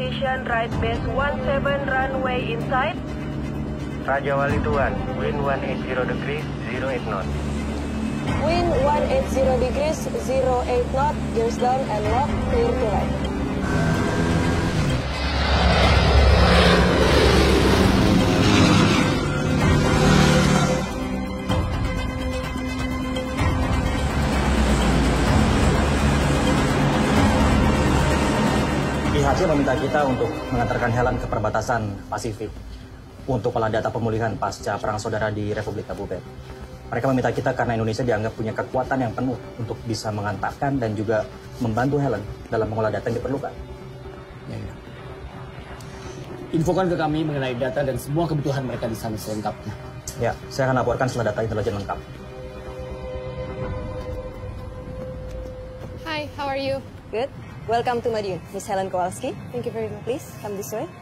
position right base 17 runway inside. Raja Wali Tuan, wind 180 degrees, 08 knot. Wind 180 degrees, 08 knot, gears down and lock, clear to right. IHC meminta kita untuk mengantarkan Helen ke perbatasan Pasifik untuk olah data pemulihan pasca perang saudara di Republik Cabo Verde. Mereka meminta kita karena Indonesia dianggap punya kekuatan yang penuh untuk bisa mengantarkan dan juga membantu Helen dalam mengolah data yang diperlukan. Ya. Infokan ke kami mengenai data dan semua kebutuhan mereka di sana selengkapnya. Ya, saya akan laporkan setelah data intelijen lengkap. Hi, how are you? Good. Welcome to Madiun, Miss Helen Kowalski. Thank you very much. Please, come this way.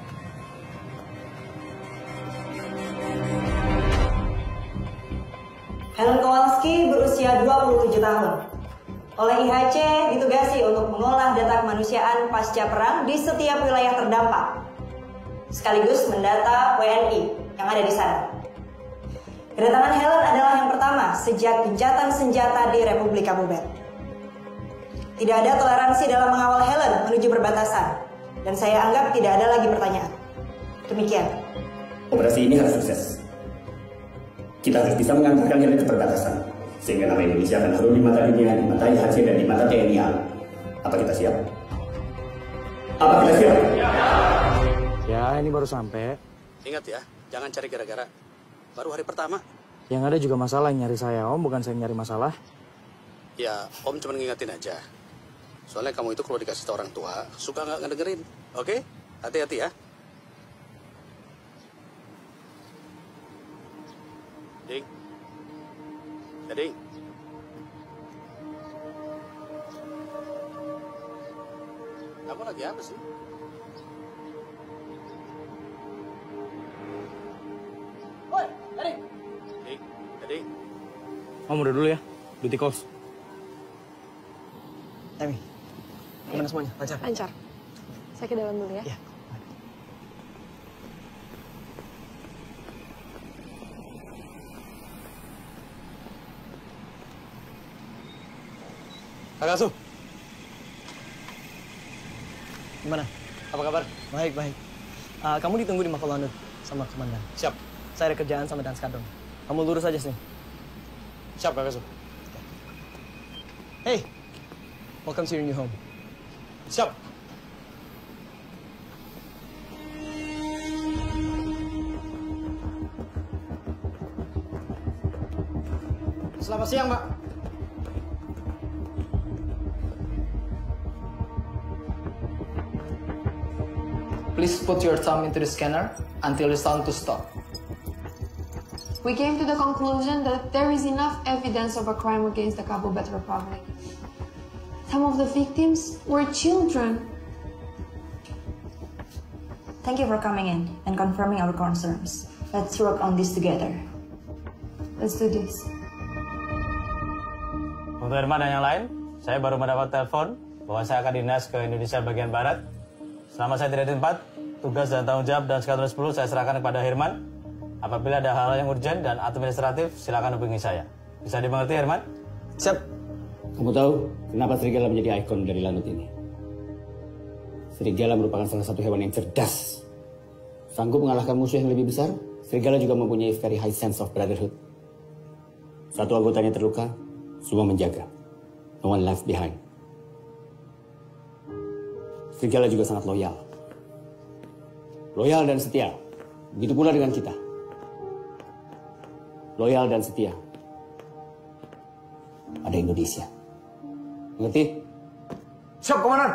Helen Kowalski berusia 27 tahun. Oleh IHC ditugasi untuk mengolah data kemanusiaan pasca perang di setiap wilayah terdampak, sekaligus mendata WNI yang ada di sana. Kedatangan Helen adalah yang pertama sejak gencatan senjata di Republik Cabo Verde. Tidak ada toleransi dalam mengawal Helen menuju perbatasan, dan saya anggap tidak ada lagi pertanyaan. Demikian. Operasi ini harus sukses. Kita harus bisa mengantarkan Helen ke perbatasan, sehingga nama Indonesia akan harum di mata dunia, di mata IHC, dan di mata TNI AL. Apa kita siap? Apa kita siap? Ya, ini baru sampai. Ingat ya, jangan cari gara-gara. Baru hari pertama. Yang ada juga masalah yang nyari saya, Om. Bukan saya nyari masalah. Ya, Om cuma ngingetin aja. Soalnya kamu itu kalau dikasih tau orang tua, suka nggak ngedengerin. Oke? Hati-hati ya. Ding. Ya, Ding. Kamu lagi apa sih? Woi, Ding. Ding. Ya, Ding. Om, udah dulu ya. Duty calls. Emi, gimana semuanya? Lancar? Lancar. Saya ke dalam dulu ya. Iya. Kak Asuh. Gimana? Apa kabar? Baik, baik. Kamu ditunggu di Mako London sama komandan. Siap. Saya ada kerjaan sama Dan Skadron. Kamu lurus aja sini. Siap, Kak Asuh. Hey, welcome to your new home. Siap. Selamat siang, Mbak. Please put your thumb into the scanner until the sound to stop. We came to the conclusion that there is enough evidence of a crime against the Cabo Verde Republic. Some of the victims were children. Thank you for coming in and confirming our concerns. Let's work on this together. Let's do this. Untuk Herman dan yang lain, saya baru mendapat telepon bahwa saya akan dinas ke Indonesia bagian Barat. Selama saya tidak di tempat, tugas dan tanggung jawab dan skadron 10 saya serahkan kepada Herman. Apabila ada hal yang urgent dan administratif, silakan hubungi saya. Bisa dimengerti, Herman? Siap. Kamu tahu kenapa serigala menjadi ikon dari lanut ini? Serigala merupakan salah satu hewan yang cerdas. Sanggup mengalahkan musuh yang lebih besar, serigala juga mempunyai very high sense of brotherhood. Satu anggotanya terluka, semua menjaga. No one left behind. Serigala juga sangat loyal. Loyal dan setia. Begitu pula dengan kita. Loyal dan setia. Ada Indonesia. Mengerti? Siap, Komandan.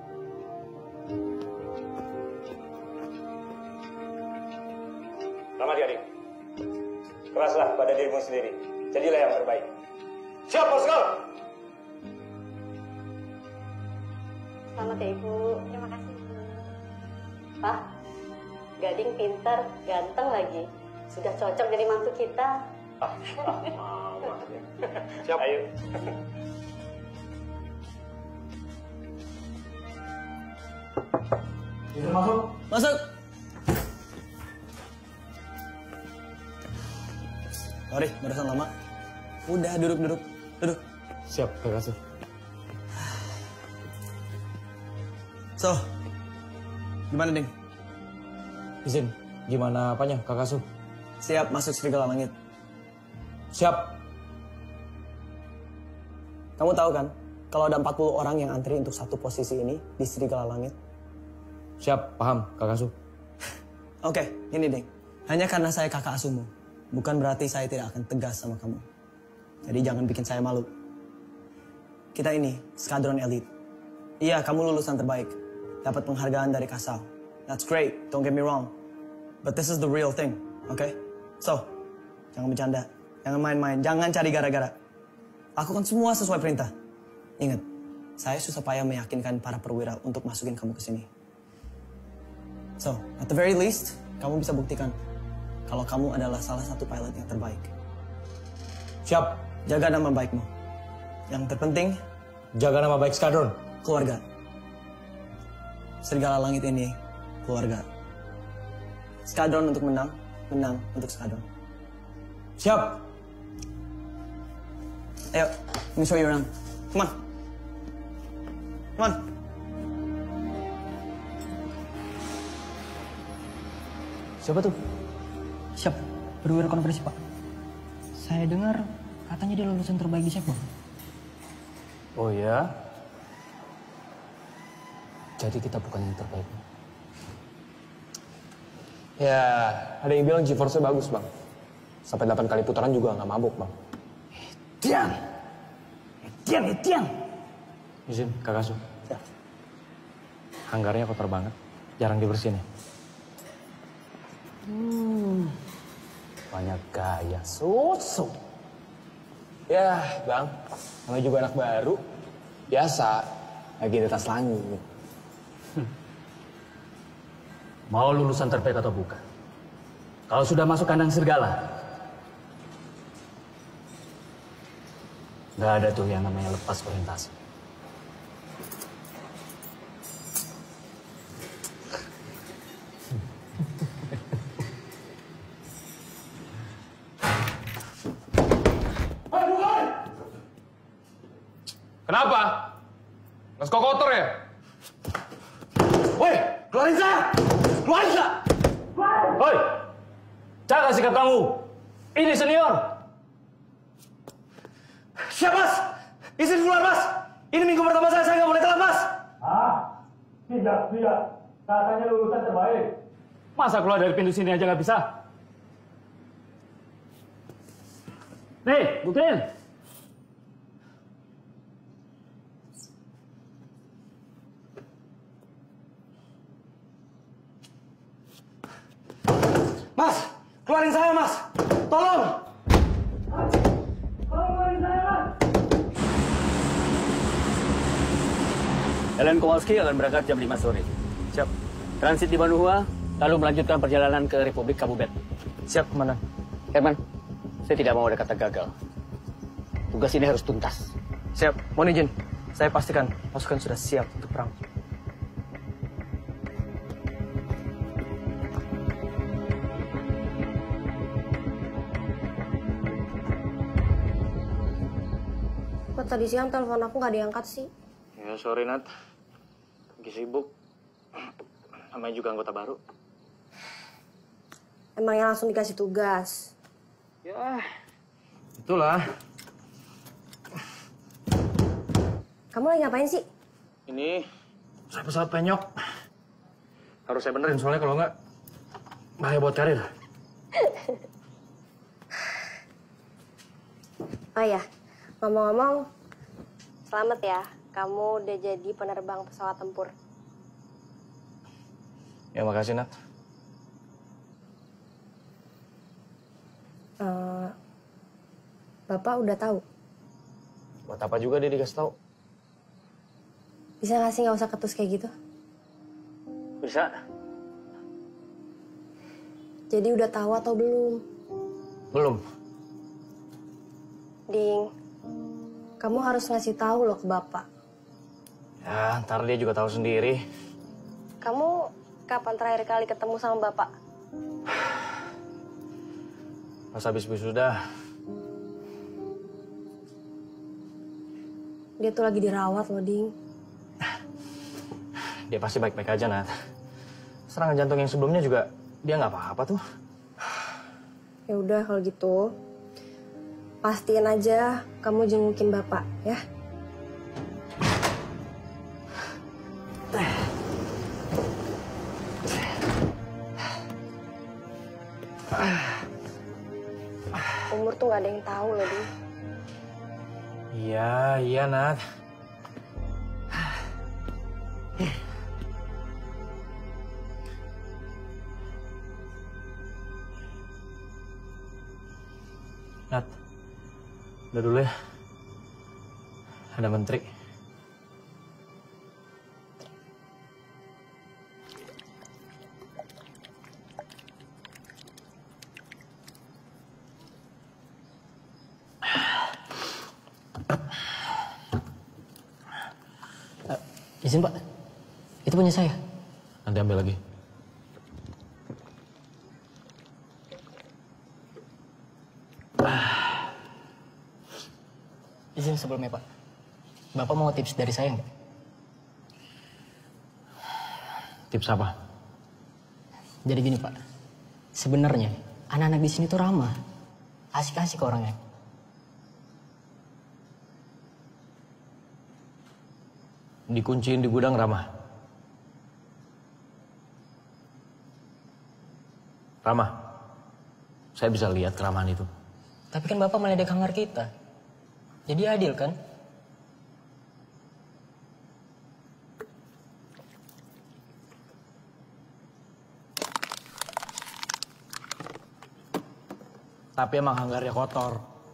Selamat ya, adik. Keraslah pada dirimu sendiri. Jadilah yang terbaik. Siap, Bosku. Selamat ya, Ibu. Terima kasih. Pak, Gading pintar, ganteng lagi. Sudah cocok jadi mantu kita. Mau. Siap. Ayo. Bisa masuk? Masuk. Sorry, barusan lama. Udah, duduk. Siap, Kakak Su. So, gimana, Ding? Izin, gimana apanya, Kakak Su? Siap masuk Serigala Langit. Siap. Kamu tahu kan, kalau ada 40 orang yang antri untuk satu posisi ini di Serigala Langit? Siap, paham, Kakak Su. Oke, ini Ding. Hanya karena saya kakak asuhmu, bukan berarti saya tidak akan tegas sama kamu. Jadi jangan bikin saya malu. Kita ini, skadron elit. Iya, kamu lulusan terbaik. Dapat penghargaan dari Kasau. That's great, don't get me wrong. But this is the real thing, okay? So, jangan bercanda. Jangan main-main, jangan cari gara-gara. Lakukan semua sesuai perintah. Ingat, saya susah payah meyakinkan para perwira untuk masukin kamu ke sini. So, at the very least, kamu bisa buktikan kalau kamu adalah salah satu pilot yang terbaik. Siap. Jaga nama baikmu. Yang terpenting, jaga nama baik skadron. Keluarga. Serigala Langit ini keluarga. Skadron untuk menang, menang untuk skadron. Siap. Ayo, let me show you around. Come on. Come on. Siapa tuh? Siap, perwira konversi Pak. Saya dengar katanya dia lulusan terbaik di Sekbang. Oh ya? Jadi kita bukan yang terbaik. Ya, ada yang bilang GeForce-nya bagus, Bang. Sampai 8 kali putaran juga nggak mabuk, Bang. Etian. Izin, Kakak Su. Ya. Hanggarnya kotor banget. Jarang dibersihin ya. Banyak gaya. Susu. Ya, Bang. Namanya juga anak baru. Biasa. Lagi di atas langit. Mau lulusan terbaik atau bukan? Kalau sudah masuk kandang serigala, nggak ada tuh yang namanya lepas orientasi. Kenapa? Nggak suka kotor ya? Woi, keluarin saya! Keluarin saya! Woi, jaga sikap kamu. Ini senior. Siap, Mas. Izin keluar, Mas. Ini minggu pertama saya nggak boleh telat, Mas. Tidak. Katanya lulusan terbaik. Masa keluar dari pintu sini aja nggak bisa? Nih, buktiin. Mas, keluarin saya, Mas. Tolong. Keluarin saya, Mas. Helen Kowalski akan berangkat jam 5 sore. Siap. Transit di Bandung, lalu melanjutkan perjalanan ke Republik Kabubet. Siap, Komandan. Herman, saya tidak mau ada kata gagal. Tugas ini harus tuntas. Siap, mohon izin. Saya pastikan pasukan sudah siap untuk perang. Kok tadi siang telepon aku nggak diangkat sih? Ya, sorry, Nat. Lagi sibuk. Namanya juga anggota baru. Emangnya langsung dikasih tugas? Ya, itulah. Kamu lagi ngapain sih? Ini saya pesawat penyok. Harus saya benerin, soalnya kalau nggak bahaya buat karir. Oh ya, ngomong-ngomong, selamat ya. Kamu udah jadi penerbang pesawat tempur. Ya, makasih, Nat. Bapak udah tahu? Buat apa juga dia dikasih tahu? Bisa nggak sih nggak usah ketus kayak gitu? Bisa. Jadi udah tahu atau belum? Belum. Ding, kamu harus ngasih tahu loh ke Bapak. Ya, ntar dia juga tahu sendiri. Kamu kapan terakhir kali ketemu sama Bapak? Pas habis wisuda. Dia tuh lagi dirawat loh, Ding. Dia pasti baik-baik aja, Nat. Serangan jantung yang sebelumnya juga dia nggak apa-apa tuh. Ya udah kalau gitu, pastiin aja kamu jengukin Bapak, ya. Umur tuh gak ada yang tahu loh, Ding. Iya, Nat. Nat, udah dulu ya. Ada menteri. Izin Pak, itu punya saya. Nanti ambil lagi. Izin sebelumnya Pak, Bapak mau tips dari saya nggak? Tips apa? Jadi gini Pak, sebenarnya anak-anak di sini tuh ramah, asik-asik orangnya. Dikunciin di gudang ramah. Ramah, saya bisa lihat keramahan itu. Tapi kan Bapak meledek kamar kita. Jadi adil kan? Tapi emang hanggarnya kotor.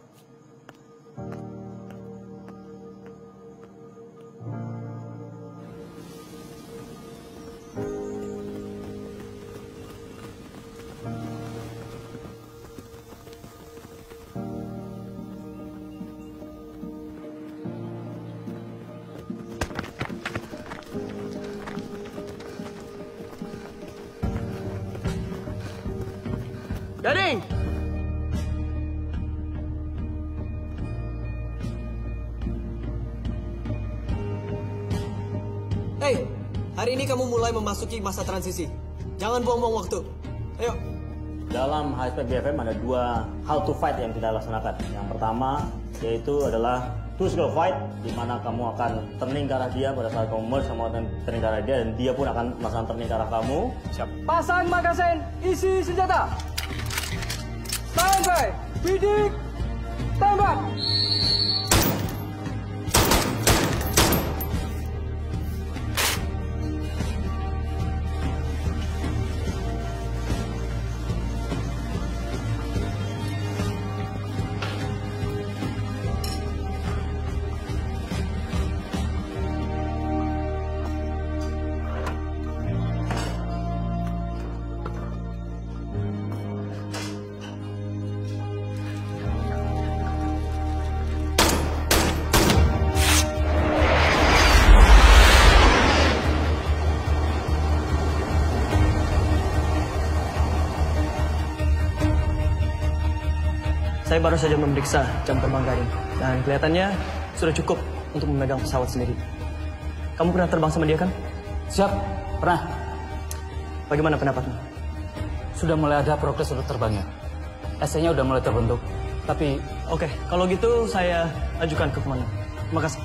Gading! Hei, hari ini kamu mulai memasuki masa transisi. Jangan buang-buang waktu. Ayo. Dalam HSP BFM ada 2 how to fight yang kita laksanakan. Yang pertama yaitu adalah two skill fight, di mana kamu akan turning ke arah dia pada saat kamu merge sama turning ke arah dia, dan dia pun akan melaksanakan turning ke arah kamu. Siap. Pasang magasin, isi senjata. Standby, bidik, tembak. Saya baru saja memeriksa jam terbang Gading, dan kelihatannya sudah cukup untuk memegang pesawat sendiri. Kamu pernah terbang sama dia kan? Siap, pernah. Bagaimana pendapatmu? Sudah mulai ada progres untuk terbangnya. SC-nya udah mulai terbentuk, tapi... Oke, kalau gitu saya ajukan ke komandan. Terima kasih.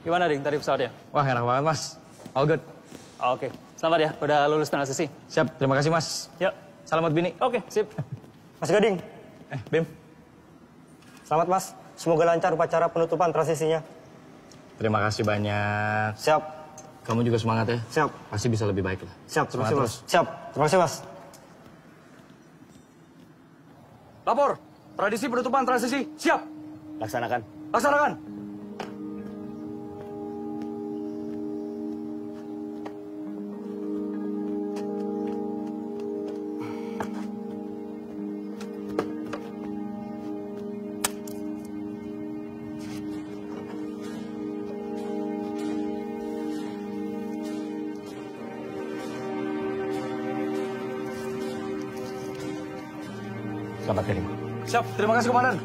Gimana, Ding, tadi pesawatnya? Wah, enak banget, Mas. All good. Oke, selamat ya, udah lulus transisi. Siap, terima kasih, Mas. Yuk. Salam buat Bini. Oke, sip. Mas Gading. Bim. Selamat, Mas. Semoga lancar upacara penutupan transisinya. Terima kasih banyak. Siap. Kamu juga semangat ya. Siap. Pasti bisa lebih baik lah. Siap, terima kasih, Mas. Semangat Siap, terima kasih, Mas. Lapor, tradisi penutupan transisi, siap. Laksanakan. Laksanakan. Selamat kirim. Siap, terima kasih, Komandan.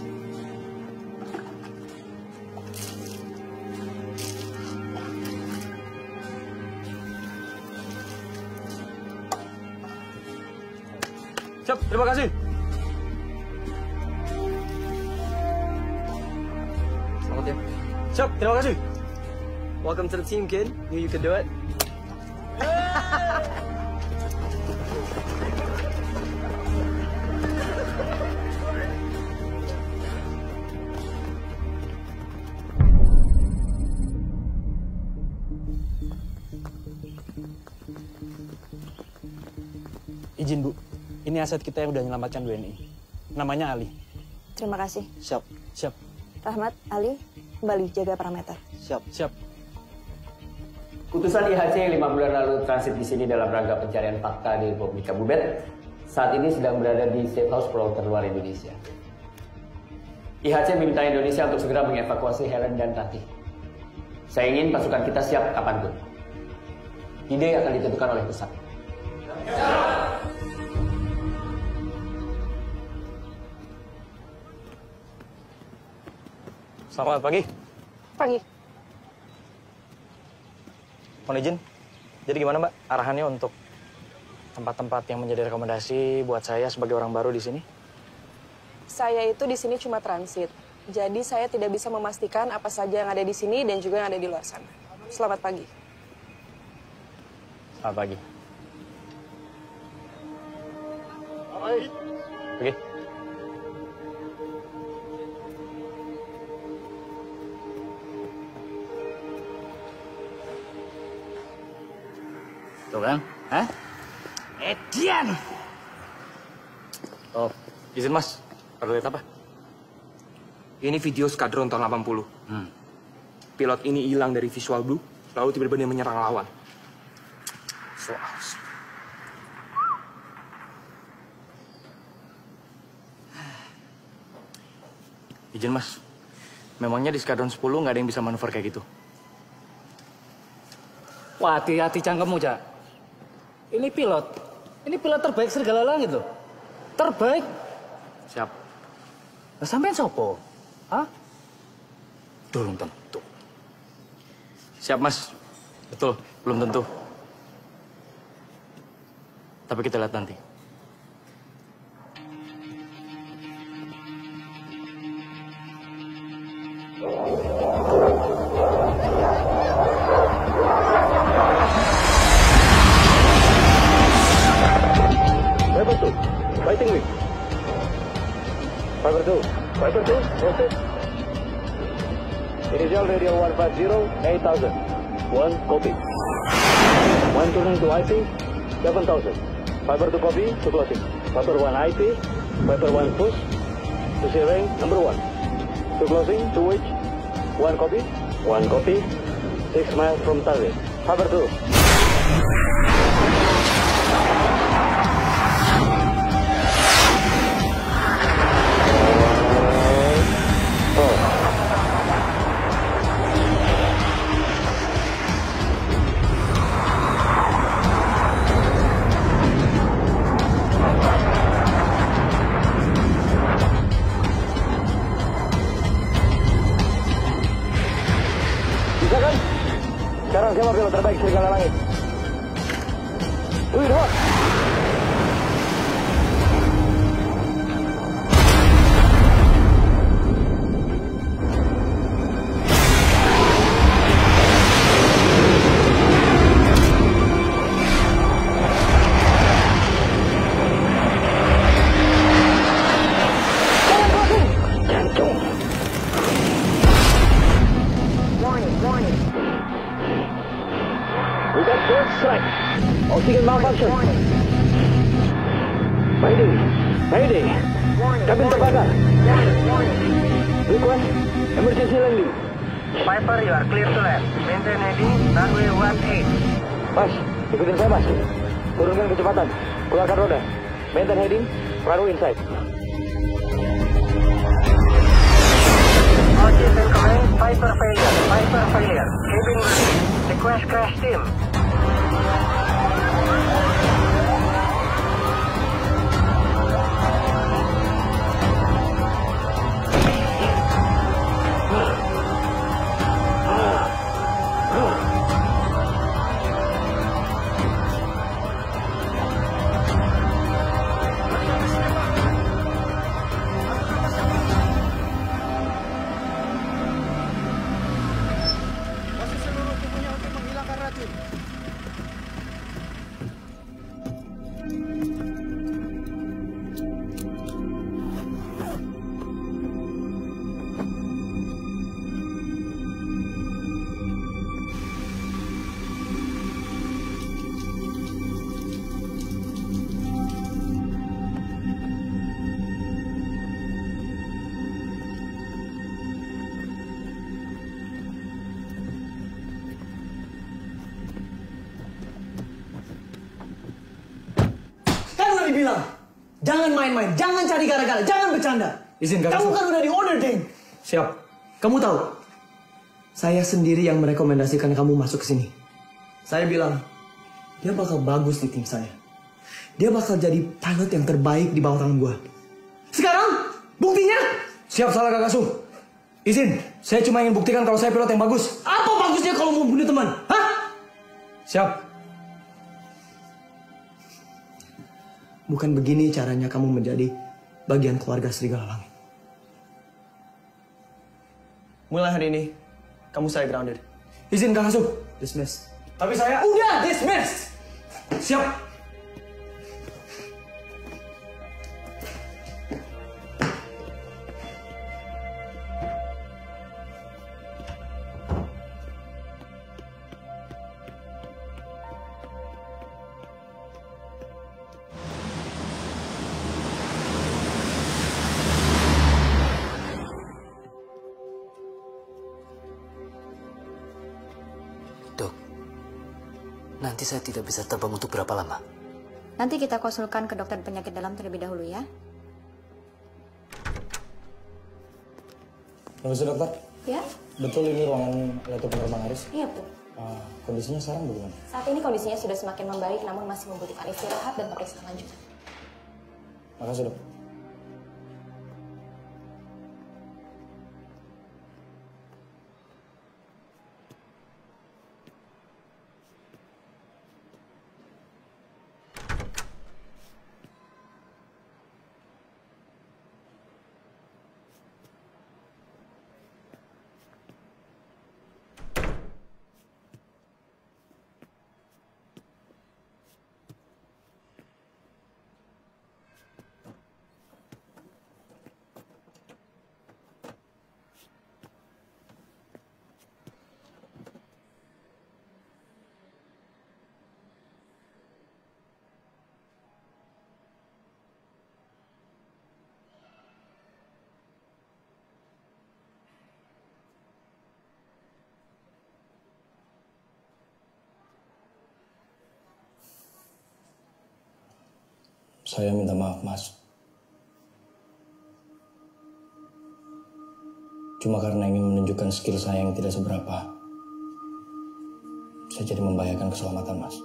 Siap, terima kasih. Selamat ya. Siap, terima kasih. Welcome to the team, kid. Knew you could do it. Izin, Bu. Ini aset kita yang udah menyelamatkan WNI. Namanya Ali. Terima kasih. Siap. Siap. Rahmat, Ali, kembali jaga parameter. Siap. Siap. Putusan IHC 5 bulan lalu transit di sini dalam rangka pencarian fakta di Republik Abu Bed. Saat ini sedang berada di safe house pulau terluar Indonesia. IHC meminta Indonesia untuk segera mengevakuasi Helen dan Ratih. Saya ingin pasukan kita siap kapanpun. Ide akan ditentukan oleh pusat. Selamat pagi. Pagi. Mohon izin. Jadi gimana, Mbak, arahannya untuk tempat-tempat yang menjadi rekomendasi buat saya sebagai orang baru di sini? Saya itu di sini cuma transit. Jadi saya tidak bisa memastikan apa saja yang ada di sini dan juga yang ada di luar sana. Selamat pagi. Selamat pagi. Pergi. Tuh kan? Hah? Edian! Oh, izin Mas. Perlu lihat apa? Ini video skadron tahun 80. Pilot ini hilang dari Visual Blue, lalu tiba-tiba dia menyerang lawan. So awesome. Izin, Mas. Memangnya di Skadron 10 nggak ada yang bisa manuver kayak gitu? Wah, hati-hati cangkemmu, Cak. Ini pilot. Ini pilot terbaik serigala langit loh. Terbaik. Siap. Nah, sampean sopo? Hah? Belum tentu. Siap, Mas. Betul, belum tentu. Tapi kita lihat nanti. Viper 2, fighting wing. Viper 2, proceed. Initial radio 150, 8000. 1, copy. 1 turning to IP, 7000. Viper 2 copy, to closing. Viper 1 IP, Viper 1 push, to steering, number 1. To closing, 2 H, 1 copy. 1 copy, 6 miles from target. Viper 2. Bisa kan? Sekarang siapa pilot terbaik serigala langit? Mayday. Kabin terbakar. Request emergency landing. Piper, you are clear to land. Maintain heading runway 18. Mas, ikutin saya, Mas. Turunkan kecepatan. Keluarkan roda. Maintain heading, runway inside. All chief in command, Piper failure. Piper failure. Cabin ready. Request crash team. Bilang, jangan main-main, jangan cari gara-gara, jangan bercanda. Izin kakak. Kamu kan udah di order, Deng. Siap. Kamu tahu, saya sendiri yang merekomendasikan kamu masuk ke sini. Saya bilang, dia bakal bagus di tim saya. Dia bakal jadi pilot yang terbaik di bawah tangan gua. Sekarang, buktinya? Siap, salah kakak Su. Izin, saya cuma ingin buktikan kalau saya pilot yang bagus. Apa bagusnya kalau mau bunuh teman? Hah? Siap. Bukan begini caranya kamu menjadi bagian keluarga Serigala Langit. Mulai hari ini, kamu saya grounded. Izin Kang Asup. Dismiss. Tapi saya... Udah, dismiss! Siap. Nanti saya tidak bisa terbang untuk berapa lama? Nanti kita konsulkan ke dokter penyakit dalam terlebih dahulu ya. Permisi dokter. Ya? Betul ini ruangan Letu Penerbang Aris? Iya, Bu. Kondisinya sekarang bagaimana? Saat ini kondisinya sudah semakin membaik, namun masih membutuhkan istirahat dan pemeriksaan lanjutan. Makasih dok. Saya minta maaf, Mas. Cuma karena ingin menunjukkan skill saya yang tidak seberapa, saya jadi membahayakan keselamatan, Mas.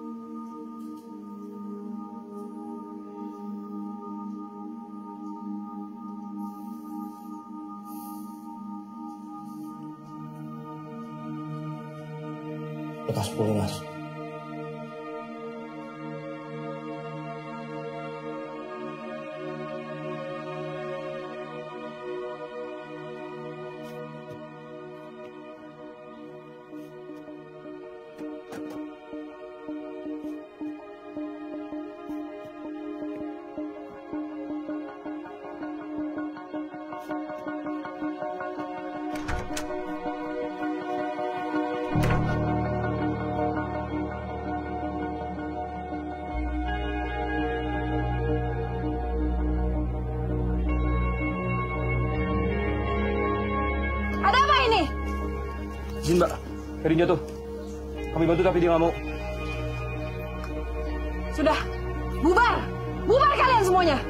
Lekas pulih, Mas. Izin Mbak, Gading jatuh. Kami bantu tapi dia nggak mau. Sudah, bubar! Bubar kalian semuanya!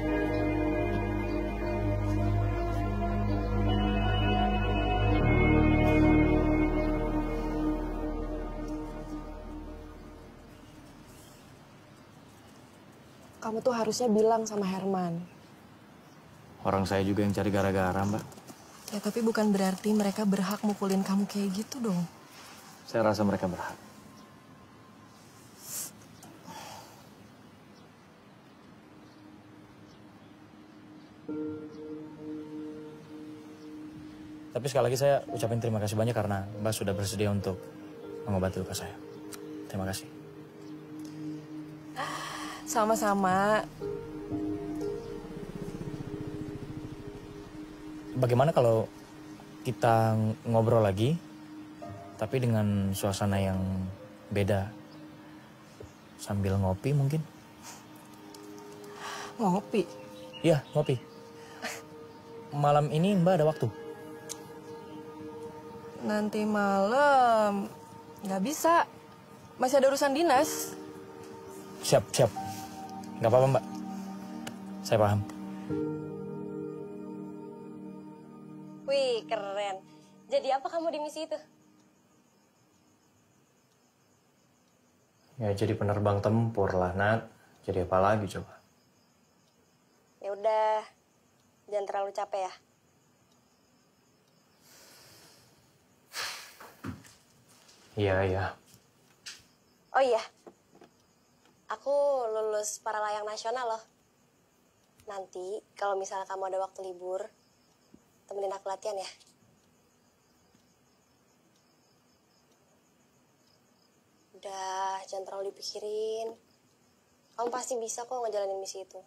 Kamu tuh harusnya bilang sama Herman. Orang saya juga yang cari gara-gara, Mbak. Ya tapi bukan berarti mereka berhak mukulin kamu kayak gitu dong. Saya rasa mereka berhak. Tapi sekali lagi saya ucapin terima kasih banyak karena Mbak sudah bersedia untuk mengobati luka saya. Terima kasih. Sama-sama. Bagaimana kalau kita ngobrol lagi, tapi dengan suasana yang beda? Sambil ngopi mungkin? Ngopi? Iya, ngopi. Malam ini Mbak ada waktu? Nanti malam nggak bisa. Masih ada urusan dinas. Siap, siap. Nggak apa-apa, Mbak. Saya paham. Wih, keren. Jadi apa kamu di misi itu? Ya jadi penerbang tempur lah, Nat. Jadi apa lagi coba? Ya udah, jangan terlalu capek ya. Iya, iya. Oh iya, aku lulus para layang nasional loh. Nanti kalau misalnya kamu ada waktu libur, temenin aku latihan ya. Udah, jangan terlalu dipikirin. Kamu pasti bisa kok ngejalanin misi itu.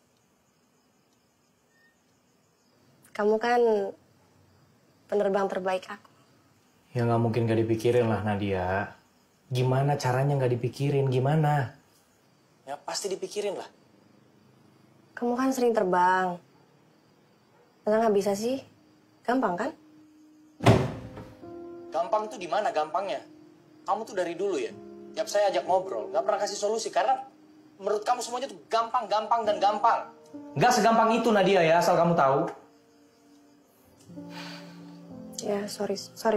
Kamu kan penerbang terbaik aku. Ya nggak mungkin nggak dipikirin lah, Nadia. Gimana caranya nggak dipikirin, gimana? Ya pasti dipikirin lah. Kamu kan sering terbang. Masa nggak bisa sih? Gampang kan? Gampang tuh di mana gampangnya? Kamu tuh dari dulu ya, tiap saya ajak ngobrol, nggak pernah kasih solusi. Karena menurut kamu semuanya tuh gampang, gampang, dan gampang. Nggak segampang itu, Nadia ya, asal kamu tahu. Ya, sorry.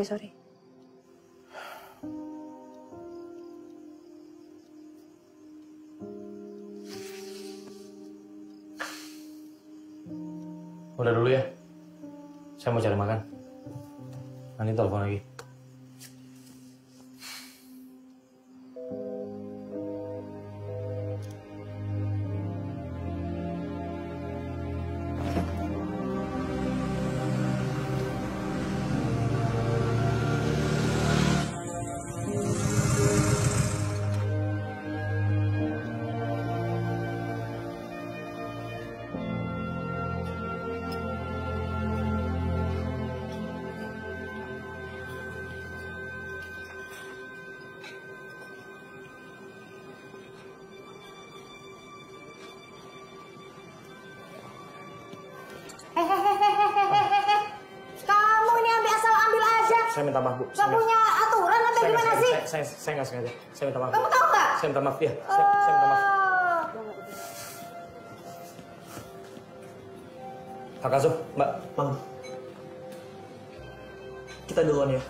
Udah dulu ya. Saya mau cari makan. Nanti telepon lagi. Kamu ini ambil aja. Saya minta maaf, Bu. Gak punya aturan atau gimana sih? Saya nggak sengaja. Saya minta maaf. Kamu tahu nggak? Saya minta maaf, ya. Saya minta maaf. Pak Kaso, Mbak. Bang. Kita duluan ya.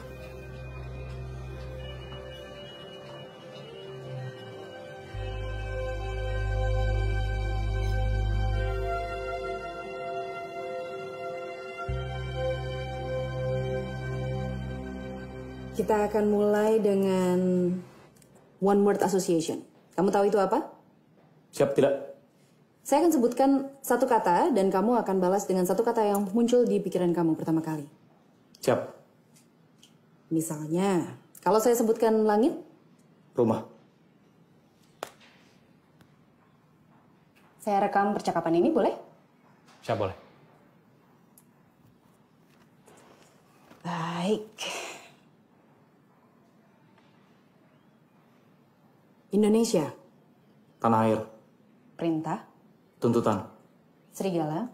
Kita akan mulai dengan one word association. Kamu tahu itu apa? Siap, tidak? Saya akan sebutkan satu kata dan kamu akan balas dengan satu kata yang muncul di pikiran kamu pertama kali. Siap. Misalnya, kalau saya sebutkan langit, Rumah. saya rekam percakapan ini, boleh? Siap, boleh. Baik. Indonesia. Tanah air. Perintah. Tuntutan. Serigala.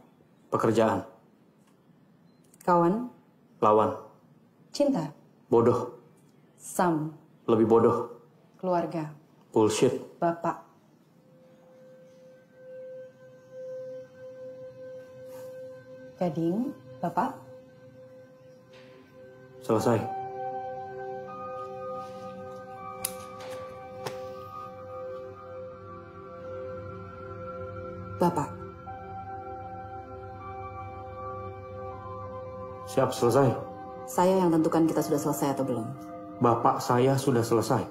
Pekerjaan. Kawan. Lawan. Cinta. Bodoh. Sam. Lebih bodoh. Keluarga. Bullshit. Bapak. Gading, Bapak. Selesai. Bapak. Siap, selesai. Saya yang tentukan kita sudah selesai atau belum. Bapak saya sudah selesai.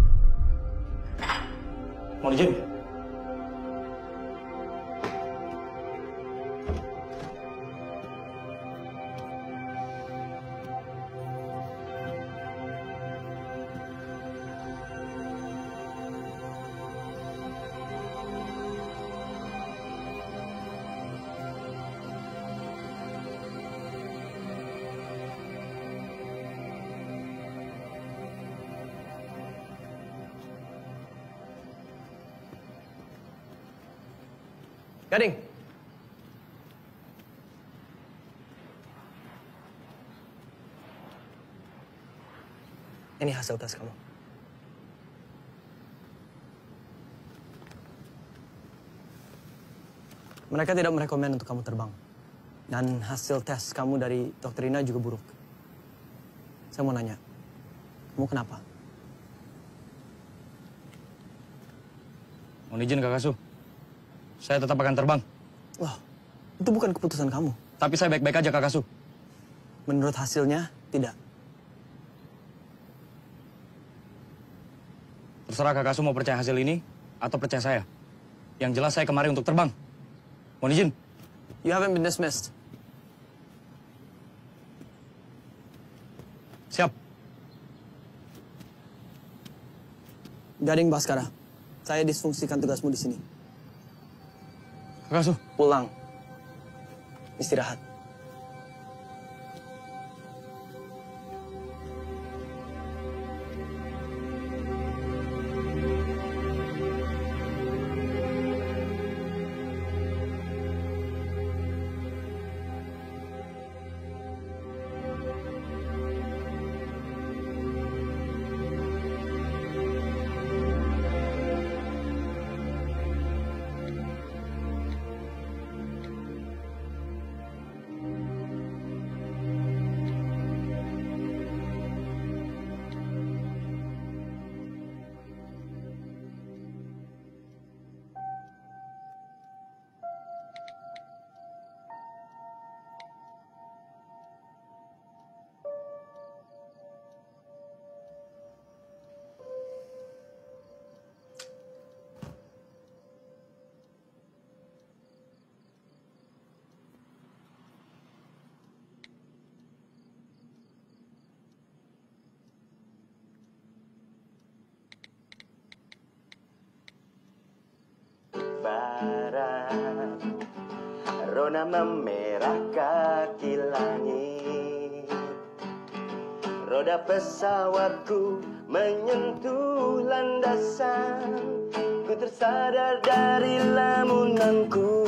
Mohon izin. Gading. Ini hasil tes kamu. Mereka tidak merekomend untuk kamu terbang. Dan hasil tes kamu dari Dr. Rina juga buruk. Saya mau nanya, kamu kenapa? Mohon izin Kakak Su. Saya tetap akan terbang. Wah, itu bukan keputusan kamu. Tapi saya baik-baik aja Kakak Su. Menurut hasilnya, tidak. Terserah Kakak Su mau percaya hasil ini atau percaya saya. Yang jelas saya kemari untuk terbang. Mohon izin. You haven't been dismissed. Siap. Gading Baskara, saya disfungsikan tugasmu di sini. Kakak Su. Pulang. Istirahat. Barat, rona memerah kaki langit. Roda pesawatku menyentuh landasan. Ku tersadar dari lamunanku.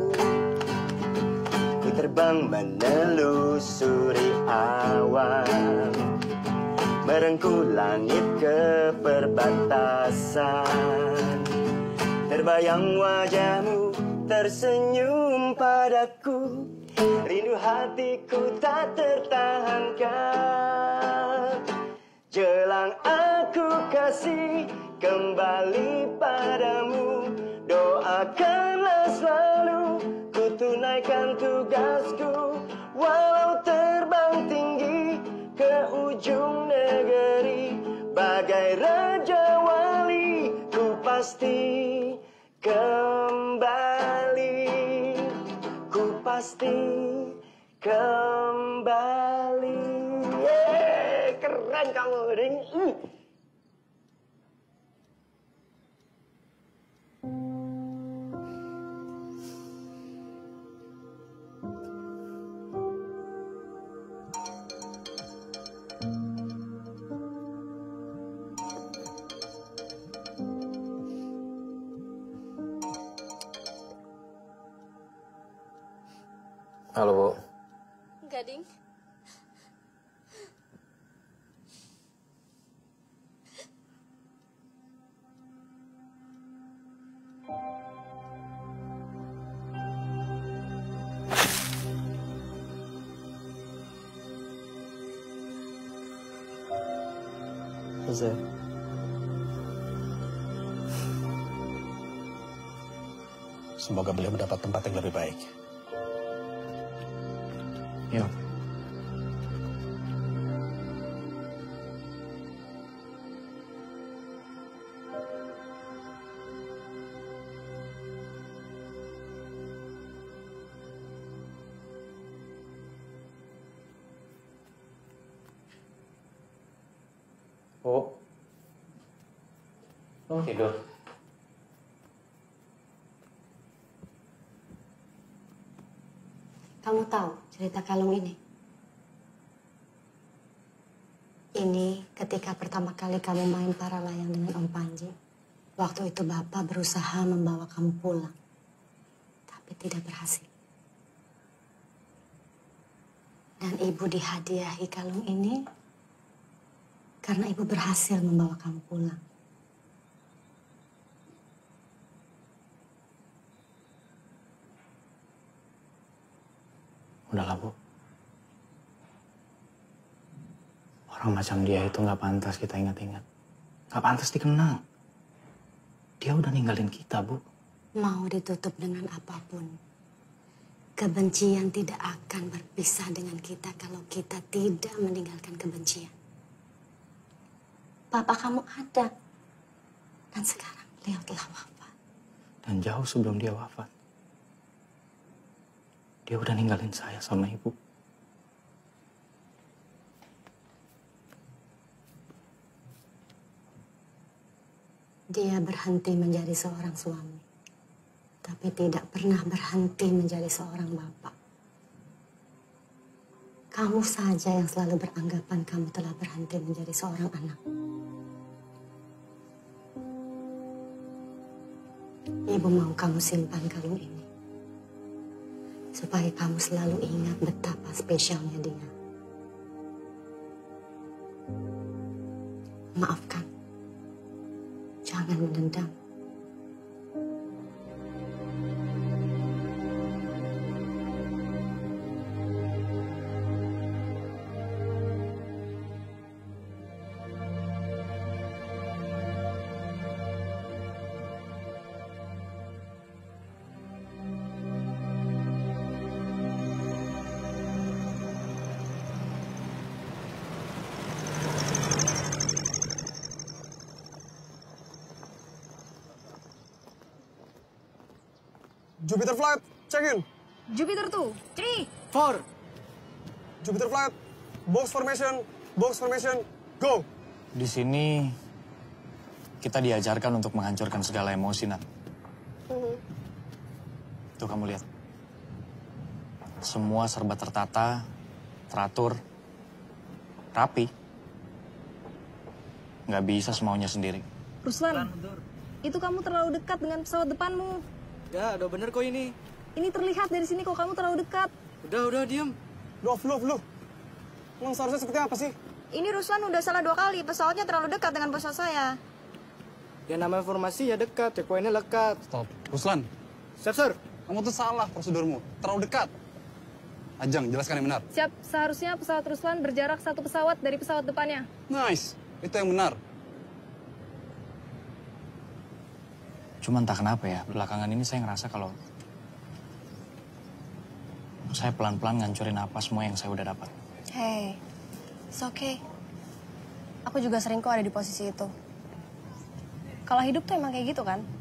Ku terbang menelusuri awan, merengkuh langit ke perbatasan. Terbayang wajahmu tersenyum padaku, rindu hatiku tak tertahankan. Jelang aku kasih kembali padamu, doakanlah selalu ku tunaikan tugasku. Walau terbang tinggi ke ujung negeri, bagai raja wali ku pasti kembali, ku pasti kembali. Yeay, keren kamu, Ring. Halo, Bu. Gading. Jose. Semoga beliau mendapat tempat yang lebih baik. Yuk. Oh, kamu tidur? Kamu tahu cerita kalung ini? Ini ketika pertama kali kamu main para layang dengan Om Panji. Waktu itu Bapak berusaha membawa kamu pulang. Tapi tidak berhasil. Dan Ibu dihadiahi kalung ini karena Ibu berhasil membawa kamu pulang. Udahlah, Bu. Orang macam dia itu nggak pantas kita ingat-ingat. Nggak pantas dikenang. Dia udah ninggalin kita, Bu. Mau ditutup dengan apapun. Kebencian tidak akan berpisah dengan kita kalau kita tidak meninggalkan kebencian. Bapak kamu ada. Dan sekarang beliau telah wafat. Dan jauh sebelum dia wafat, dia udah ninggalin saya sama Ibu. Dia berhenti menjadi seorang suami. Tapi tidak pernah berhenti menjadi seorang bapak. Kamu saja yang selalu beranggapan kamu telah berhenti menjadi seorang anak. Ibu mau kamu simpan kalung ini. Supaya kamu selalu ingat betapa spesialnya dia. Maafkan. Jangan mendendam. Jupiter flight, check in. Jupiter 2, 3, 4. Jupiter flight, box formation, go. Di sini kita diajarkan untuk menghancurkan segala emosi, Nat. Tuh kamu lihat. Semua serba tertata, teratur, rapi. Nggak bisa semaunya sendiri. Ruslan, itu kamu terlalu dekat dengan pesawat depanmu. Ya, udah bener kok ini. Ini terlihat dari sini kok kamu terlalu dekat. Udah, diem. Loh. Emang seharusnya seperti apa sih? Ini Ruslan udah salah 2 kali, pesawatnya terlalu dekat dengan pesawat saya. Ya namanya formasi ya dekat, checkpointnya lekat. Stop. Ruslan. Siap, sir. Kamu tuh salah prosedurmu. Terlalu dekat. Ajang, jelaskan yang benar. Siap, seharusnya pesawat Ruslan berjarak 1 pesawat dari pesawat depannya. Nice. Itu yang benar. Cuma entah kenapa ya, belakangan ini saya ngerasa kalau saya pelan-pelan ngancurin apa semua yang saya udah dapat. Hey, it's okay. Aku juga sering kok ada di posisi itu. Kalau hidup tuh emang kayak gitu kan?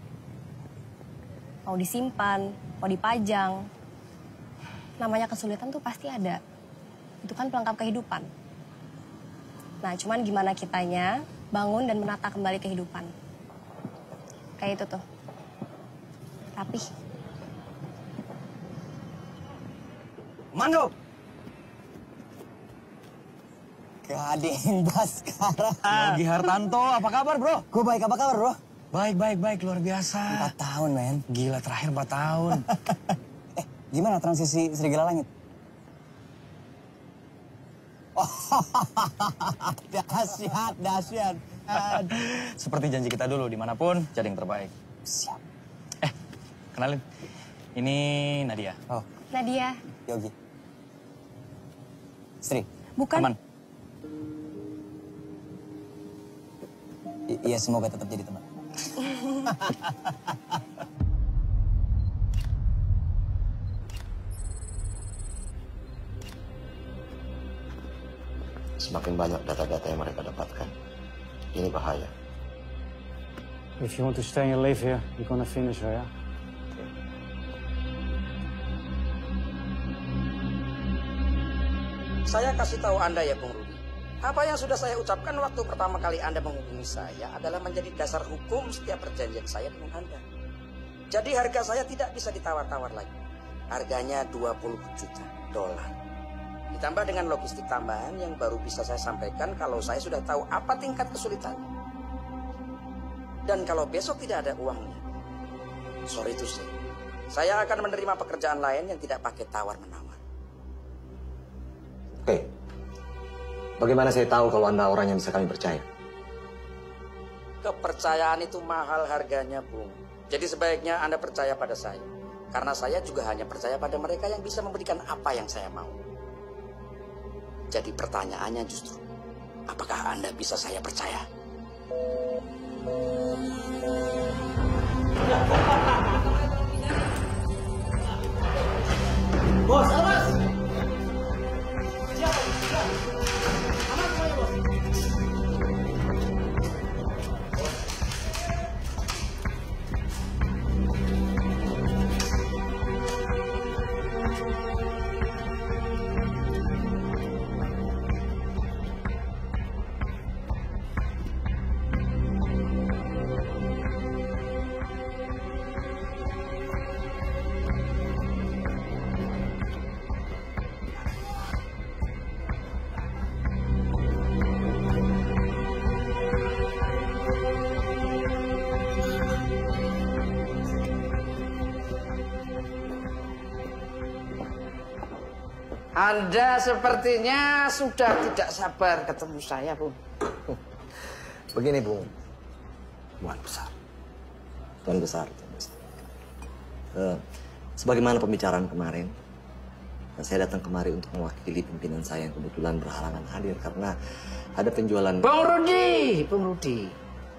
Mau disimpan, mau dipajang. Namanya kesulitan tuh pasti ada. Itu kan pelengkap kehidupan. Nah, cuman gimana kitanya bangun dan menata kembali kehidupan. Kayak itu tuh. Rapih. Mando! Gading Baskara. Yogi Hartanto, apa kabar bro? Gue baik, apa kabar bro? Baik, luar biasa. 4 tahun, men. Gila, terakhir 4 tahun. Gimana transisi Serigala Langit? Dahsyat. Seperti janji kita dulu, dimanapun jadi yang terbaik. Siap. Kenalin, ini Nadia. Oh. Nadia. Yogi. Sri. Bukan. Aman. Iya, semoga tetap jadi teman. Semakin banyak data-data yang mereka dapatkan, ini bahaya. If you want to stay and live here, you're gonna finish her, ya? Saya kasih tahu Anda ya, Bung Rudi. Apa yang sudah saya ucapkan waktu pertama kali Anda menghubungi saya adalah menjadi dasar hukum setiap perjanjian saya dengan Anda. Jadi harga saya tidak bisa ditawar-tawar lagi. Harganya 20 juta dolar. Ditambah dengan logistik tambahan yang baru bisa saya sampaikan kalau saya sudah tahu apa tingkat kesulitannya. Dan kalau besok tidak ada uangnya, sorry to say, saya akan menerima pekerjaan lain yang tidak pakai tawar-menawar. Oke. Bagaimana saya tahu kalau Anda orang yang bisa kami percaya? Kepercayaan itu mahal harganya, Bung. Jadi sebaiknya Anda percaya pada saya. Karena saya juga hanya percaya pada mereka yang bisa memberikan apa yang saya mau. Jadi pertanyaannya justru, apakah Anda bisa saya percaya? Bos, awas! Siap, siap. Aman semuanya, bos. Anda sepertinya sudah tidak sabar ketemu saya, Bung. Begini, Bung. Tuan besar. Tuan besar. Sebagaimana pembicaraan kemarin, saya datang kemari untuk mewakili pimpinan saya yang kebetulan berhalangan hadir karena ada penjualan... Bung Rudi.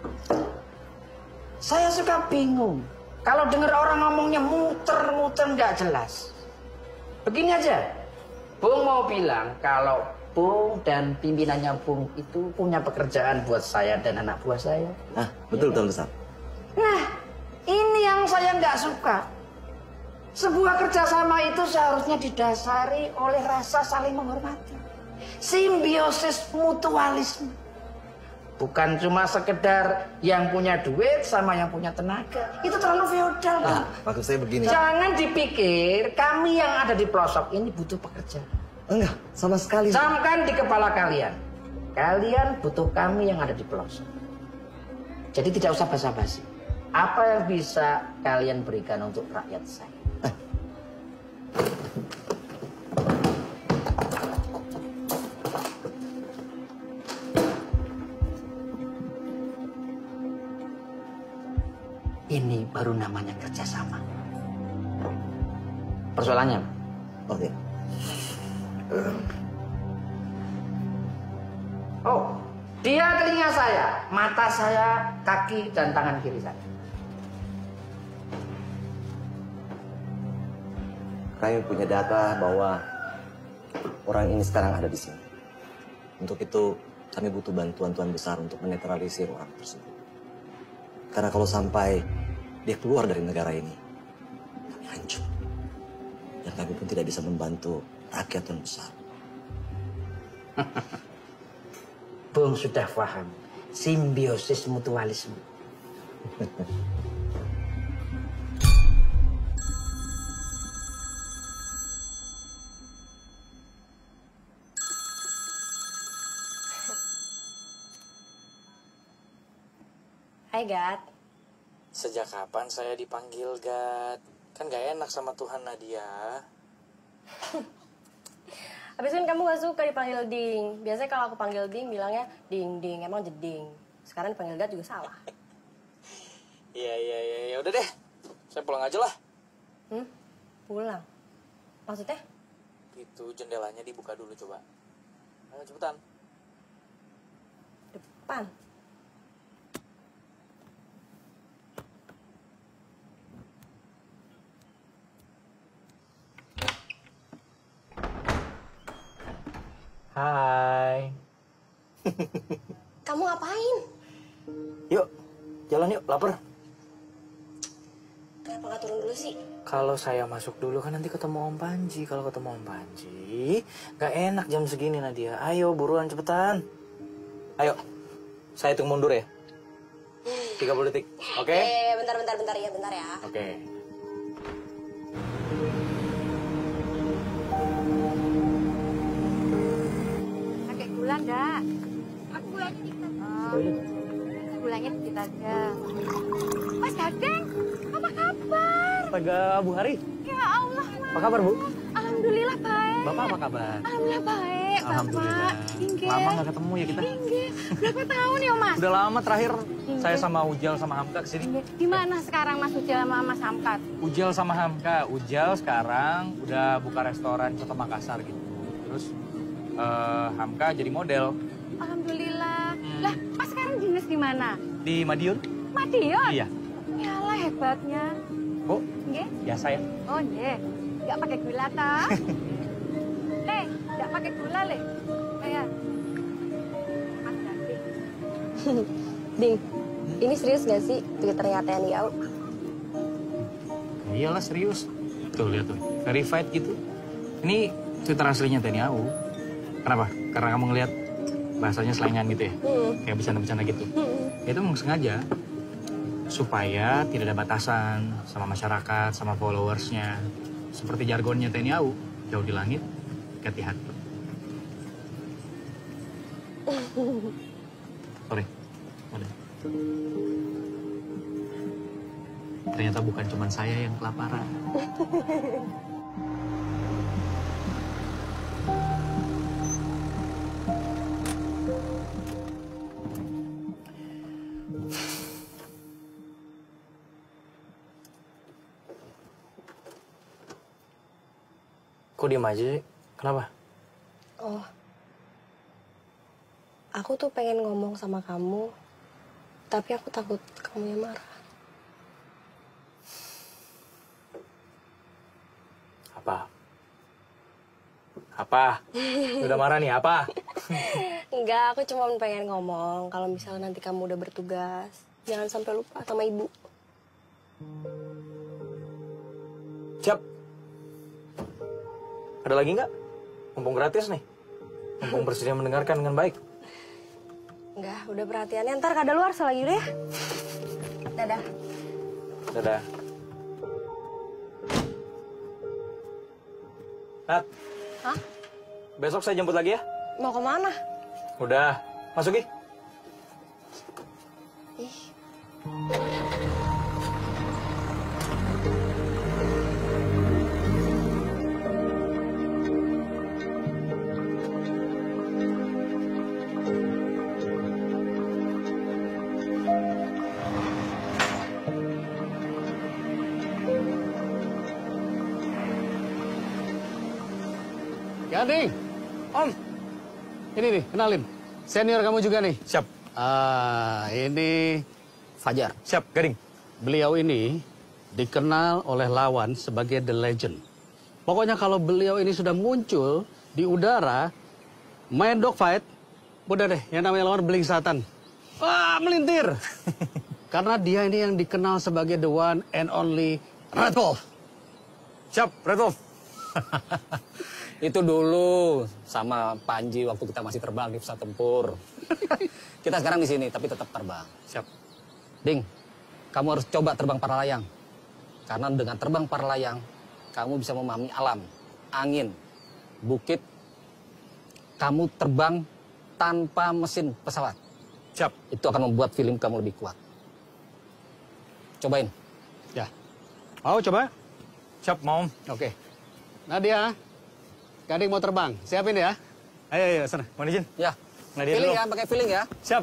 Saya suka bingung. Kalau dengar orang ngomongnya muter-muter nggak jelas. Begini aja. Bung mau bilang kalau Bung dan pimpinannya Bung itu punya pekerjaan buat saya dan anak buah saya. Nah, betul, Tuan besar. Nah, ini yang saya nggak suka. Sebuah kerjasama itu seharusnya didasari oleh rasa saling menghormati. Simbiosis mutualisme. Bukan cuma sekedar yang punya duit sama yang punya tenaga. Itu terlalu feodal, Pak. Maksud saya begini. Jangan dipikir kami yang ada di pelosok ini butuh pekerja. Enggak, sama sekali. Camkan di kepala kalian. Kalian butuh kami yang ada di pelosok. Jadi tidak usah basa-basi. Apa yang bisa kalian berikan untuk rakyat saya? Ini baru namanya kerjasama. Persoalannya? Oke. Oh, dia telinga saya, mata saya, kaki, dan tangan kiri saya. Kami punya data bahwa orang ini sekarang ada di sini. Untuk itu, kami butuh bantuan Tuan besar untuk menetralisir orang tersebut. Karena kalau sampai dia keluar dari negara ini, kami hancur. Dan kami pun tidak bisa membantu rakyat Tuan besar. Bung sudah paham. Simbiosis mutualisme. Hai, Gat. Sejak kapan saya dipanggil Gat? Kan gak enak sama Tuhan Nadia. Habis kan kamu gak suka dipanggil Ding. Biasanya kalau aku panggil Ding bilangnya Ding, Ding, emang jeding. Sekarang dipanggil Gat juga salah. Iya. Udah deh, saya pulang aja lah. Pulang? Maksudnya? Itu jendelanya dibuka dulu coba. Ayo cepetan. Depan? Hai. Kamu ngapain? Yuk, jalan yuk, lapar. Kenapa nggak turun dulu sih? Kalau saya masuk dulu kan nanti ketemu Om Panji. Kalau ketemu Om Panji, nggak enak jam segini Nadia. Ayo buruan cepetan. Ayo, saya hitung mundur ya. 30 detik, oke? Bentar ya, bentar ya. Oke. Pakai gula enggak? Aku gulanya dikit. Gulanya dikit aja. Mas Gading, apa kabar? Astaga, Bu Hari. Ya Allah. Apa kabar, Bu? Alhamdulillah baik. Bapak apa kabar? Alhamdulillah baik. Alhamdulillah. Inggih. Lama nggak ketemu ya kita. Inggih. Berapa tahun ya, Mas? Udah lama terakhir saya sama Ujal sama Hamka kesini. Di mana sekarang Mas Ujal sama Mas Hamkat? Ujal sama Hamka. Ujal sekarang udah buka restoran Soto Makassar gitu. Terus Hamka jadi model Alhamdulillah. Lah, Mas sekarang dinas di mana? di Madiun. Madiun? Iya. Yalah hebatnya. Bu, Nggih? biasa ya. Oh, nggih. Nggak pakai gula toh? Le, nggak pakai gula, Le. Kayak Mas Gading. Ding, ini serius gak sih Twitternya TNI AU? Iyalah serius. Tuh lihat tuh, verified gitu. Ini Twitter aslinya TNI AU. Kenapa? Karena kamu ngelihat bahasanya selengan gitu ya? Kayak bercanda-bercanda gitu. Itu emang sengaja supaya tidak ada batasan sama masyarakat, sama followersnya. Seperti jargonnya TNI AU, jauh di langit, dekat di hati. Sorry, udah. Ternyata bukan cuma saya yang kelaparan. Kok diem aja sih? Kenapa? Oh, aku tuh pengen ngomong sama kamu, tapi aku takut kamu yang marah. Apa? Apa? Udah marah nih, apa? Enggak, aku cuma pengen ngomong kalau misalnya nanti kamu udah bertugas, jangan sampai lupa sama ibu. Siap. Ada lagi nggak? Mumpung gratis nih. Mumpung bersedia mendengarkan dengan baik. Enggak, udah perhatiannya. Ntar kada luar lagi udah ya. Dadah. Dadah. Nat. Hah? Besok saya jemput lagi ya. Mau kemana? Udah, masuk Ih. Ih. Gading. Om. Ini nih, kenalin. Senior kamu juga nih. Siap. Ini Fajar. Siap, Gading. Beliau ini dikenal oleh lawan sebagai The Legend. Pokoknya kalau beliau ini sudah muncul di udara, main dogfight, udah deh, yang namanya lawan belingsatan. Wah, melintir. Karena dia ini yang dikenal sebagai the one and only Red Wolf. Siap, Red Wolf. Itu dulu sama Panji waktu kita masih terbang di pesawat tempur. Kita sekarang di sini tapi tetap terbang. Siap. Ding, kamu harus coba terbang para layang. Karena dengan terbang para layang, kamu bisa memahami alam, angin, bukit. Kamu terbang tanpa mesin pesawat. Siap. Itu akan membuat feeling kamu lebih kuat. Cobain. Ya. Mau coba? Siap, mau. Oke. Nadia. Gading mau terbang, siapin ya. Ayo, sana. Mau izin? Ya. Nadia Feeling dulu. ya, pakai feeling ya. Siap.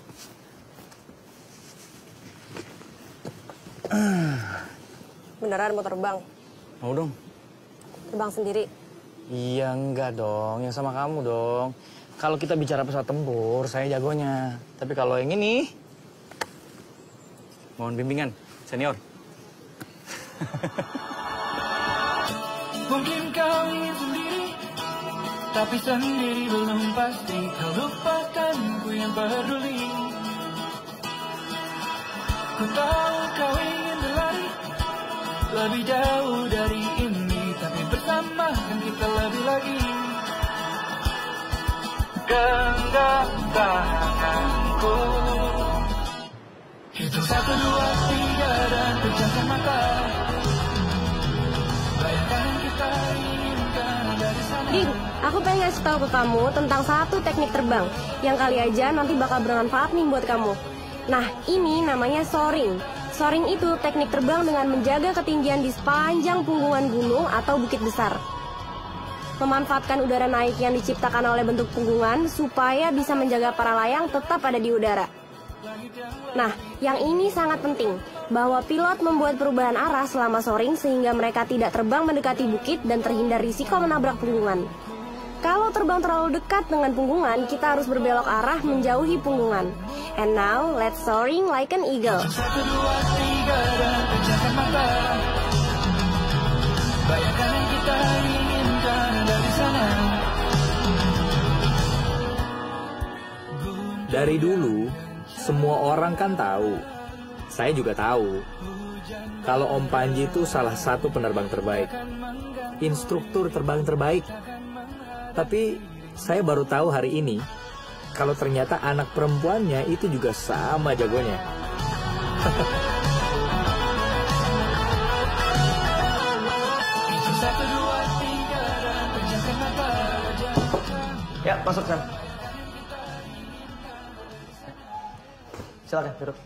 Beneran mau terbang? Mau dong. Terbang sendiri? Iya, enggak dong. Yang sama kamu dong. Kalau kita bicara pesawat tempur, saya jagonya. Tapi kalau yang ini, mohon bimbingan, senior. Mungkin kau ingin sendiri, Tapi sendiri belum pasti. Kau lupakan ku yang peduli. Ku tahu kau ingin berlari lebih jauh dari ini, tapi bersama kan kita lebih lagi. Genggam tanganku, hitung 1, 2, 3 dan pejamkan mata. Bayangkan kita inginkan dari sana. Ding, aku pengen ngasih tahu ke kamu tentang satu teknik terbang yang kali aja nanti bakal bermanfaat nih buat kamu. Nah, ini namanya soaring. Soaring itu teknik terbang dengan menjaga ketinggian di sepanjang punggungan gunung atau bukit besar. Memanfaatkan udara naik yang diciptakan oleh bentuk punggungan supaya bisa menjaga para layang tetap ada di udara. Nah, yang ini sangat penting, bahwa pilot membuat perubahan arah selama soaring sehingga mereka tidak terbang mendekati bukit dan terhindar risiko menabrak punggungan. Kalau terbang terlalu dekat dengan punggungan, kita harus berbelok arah menjauhi punggungan. And now, let's soaring like an eagle. 1, 2, 3 dan pejamkan mata. Bayangkan yang kita inginkan dari sana. Dari dulu, semua orang kan tahu. Saya juga tahu. Kalau Om Panji itu salah satu penerbang terbaik. Instruktur terbang terbaik. Tapi saya baru tahu hari ini kalau ternyata anak perempuannya itu juga sama jagonya. Ya, masuk Sam. Silakan duduk.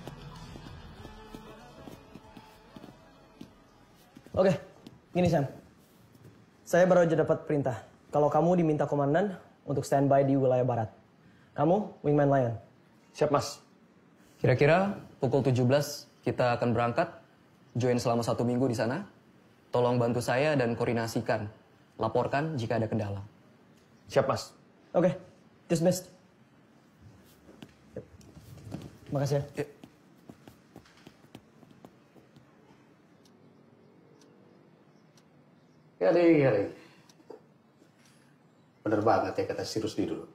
Oke, gini Sam. Saya baru aja dapat perintah. Kalau kamu diminta komandan untuk standby di wilayah barat. Kamu, Wingman Lion. Siap, Mas. Kira-kira pukul 17 kita akan berangkat. Join selama 1 minggu di sana. Tolong bantu saya dan koordinasikan. Laporkan jika ada kendala. Siap, Mas. Oke, dismissed. Makasih ya. Kali. Bener banget ya kata si Rusdi dulu.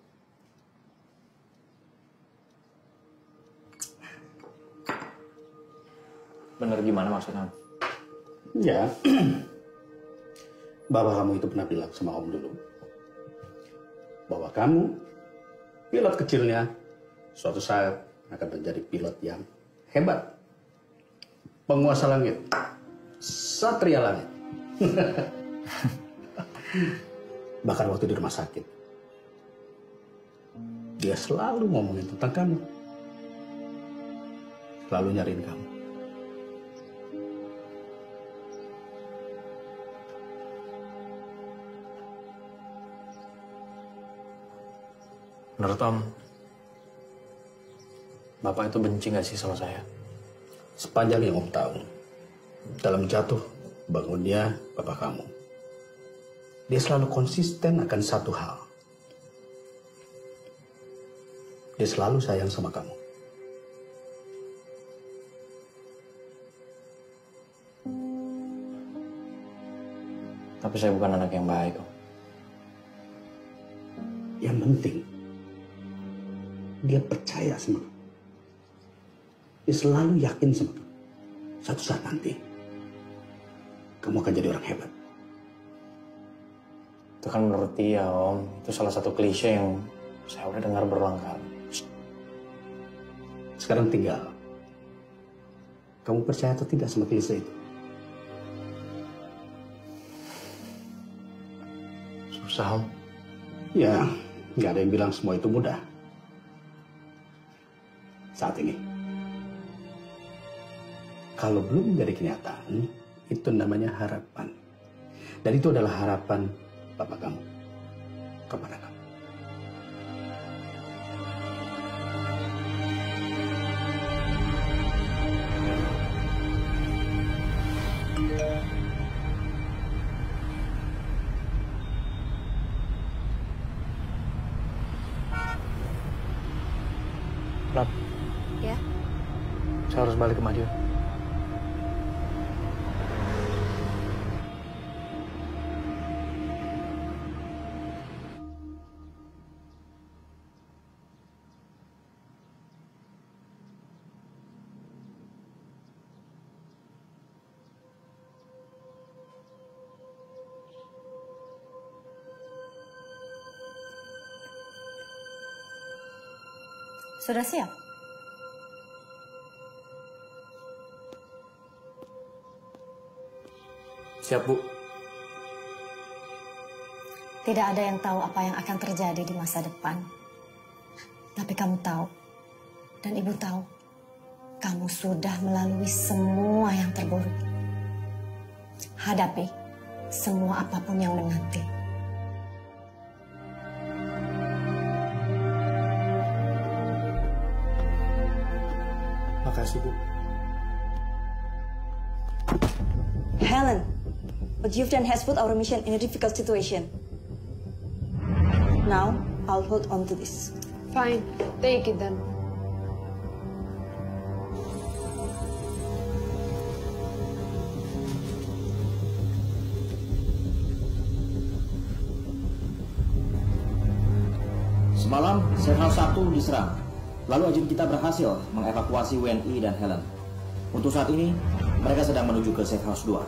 Bener gimana maksudnya? Ya, bahwa kamu itu pernah bilang sama Om dulu bahwa kamu, pilot kecilnya, suatu saat akan menjadi pilot yang hebat, penguasa langit, satria langit. Bahkan waktu di rumah sakit, dia selalu ngomongin tentang kamu, selalu nyariin kamu. Menurut Om, Bapak itu benci gak sih sama saya? Sepanjang yang Om tahu, dalam jatuh bangunnya Bapak kamu, dia selalu konsisten akan satu hal. Dia selalu sayang sama kamu. Tapi saya bukan anak yang baik, Om. Yang penting, dia percaya sama kamu. Dia selalu yakin sama kamu. Suatu saat nanti, kamu akan jadi orang hebat. Itu kan menurut dia, Om. Itu salah satu klise yang saya udah dengar berulang kali. Sekarang tinggal, kamu percaya atau tidak sama klise itu? Susah, Om. Ya, nggak ada yang bilang semua itu mudah. Saat ini, kalau belum menjadi kenyataan, itu namanya harapan. Dan itu adalah harapan Bapak kamu kepada kamu. Nat, Ya? saya harus balik ke Madiun. Sudah siap? Siap, Bu. Tidak ada yang tahu apa yang akan terjadi di masa depan. Tapi kamu tahu, dan Ibu tahu, kamu sudah melalui semua yang terburuk. Hadapi semua apapun yang menanti. Makasih, Bu. Helen, what you've done has put our mission in a difficult situation. Now, I'll hold on to this. Fine, take it then. Semalam, Safe House 1 diserang. Lalu agen kita berhasil mengevakuasi WNI dan Helen. Untuk saat ini, mereka sedang menuju ke Safe House 2.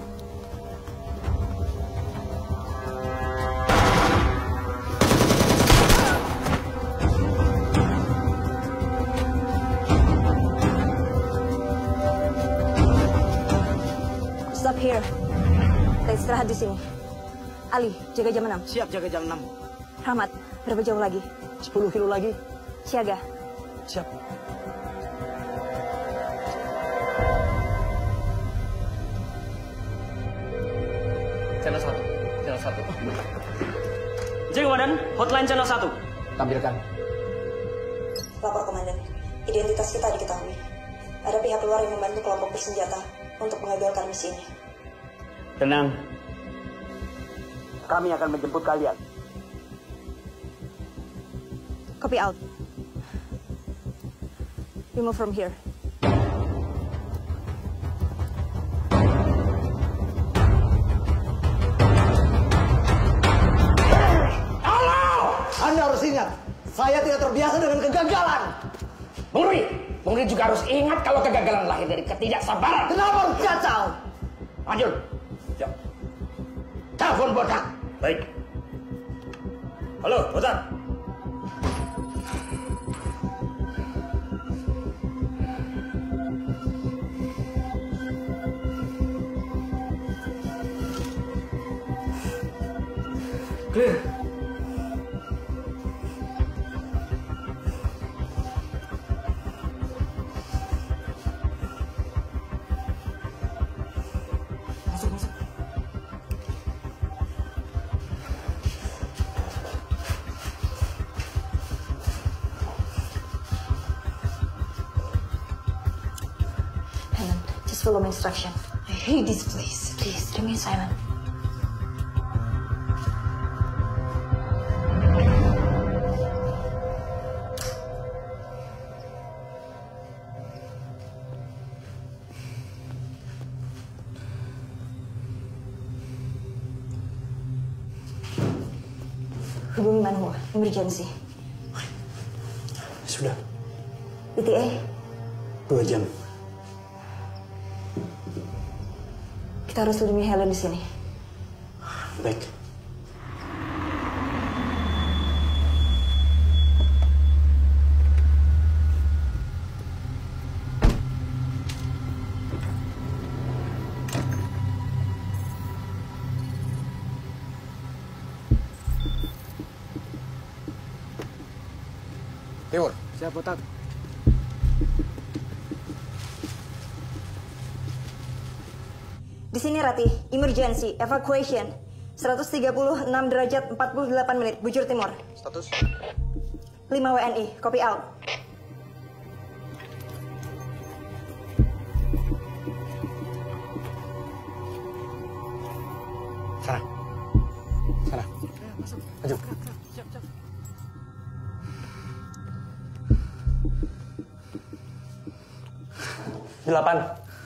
Stop here. Kita istirahat di sini. Ali, jaga jam 6. Siap, jaga jam 6. Rahmat, berapa jauh lagi? 10 kilo lagi. Siaga. Siap. Channel 1. Channel 1. Cek Komandan, hotline channel 1. Tampilkan. Lapor Komandan, identitas kita diketahui. Ada pihak luar yang membantu kelompok bersenjata untuk mengagalkan misi ini. Tenang. Kami akan menjemput kalian. Copy out. We move from here. Anda harus ingat, saya tidak terbiasa dengan kegagalan. Bung Rudi juga harus ingat kalau kegagalan lahir dari ketidaksabaran. Kenapa harus kacau? Lanjut. Siap. Telepon botak. Baik. Halo, botak. Clear. Helen, just follow my instruction. I hate this place. Please, remain silent. Hubungi Manhua, emergency. Sudah. ETA? 2 jam. Kita harus lindungi Helen di sini. Baik. Timur. Siap, botak. Di sini Rati, emergency, evacuation. 136 derajat 48 menit, bujur timur. Status? 5 WNI, copy out. Sana. Sana. Maju. Delapan.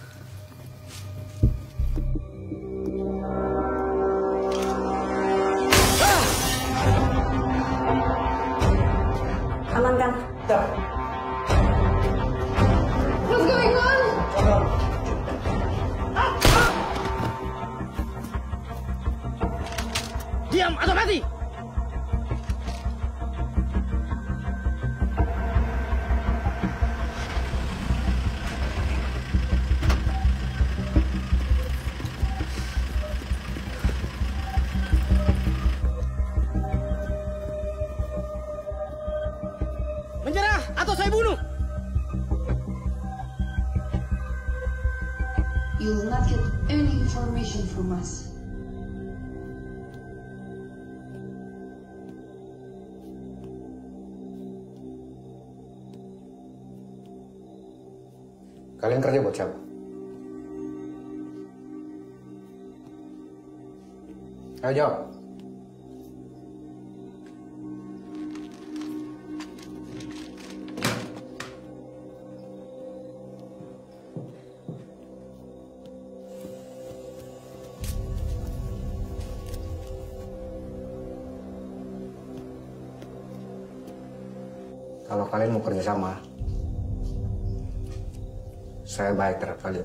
Amankan. What's going on? Diam atau mati! bunuh. You will not get any information from us. Kalian kerja buat siapa? Ayo jawab. Kalau kalian mau kerja sama, saya baik terhadap kalian.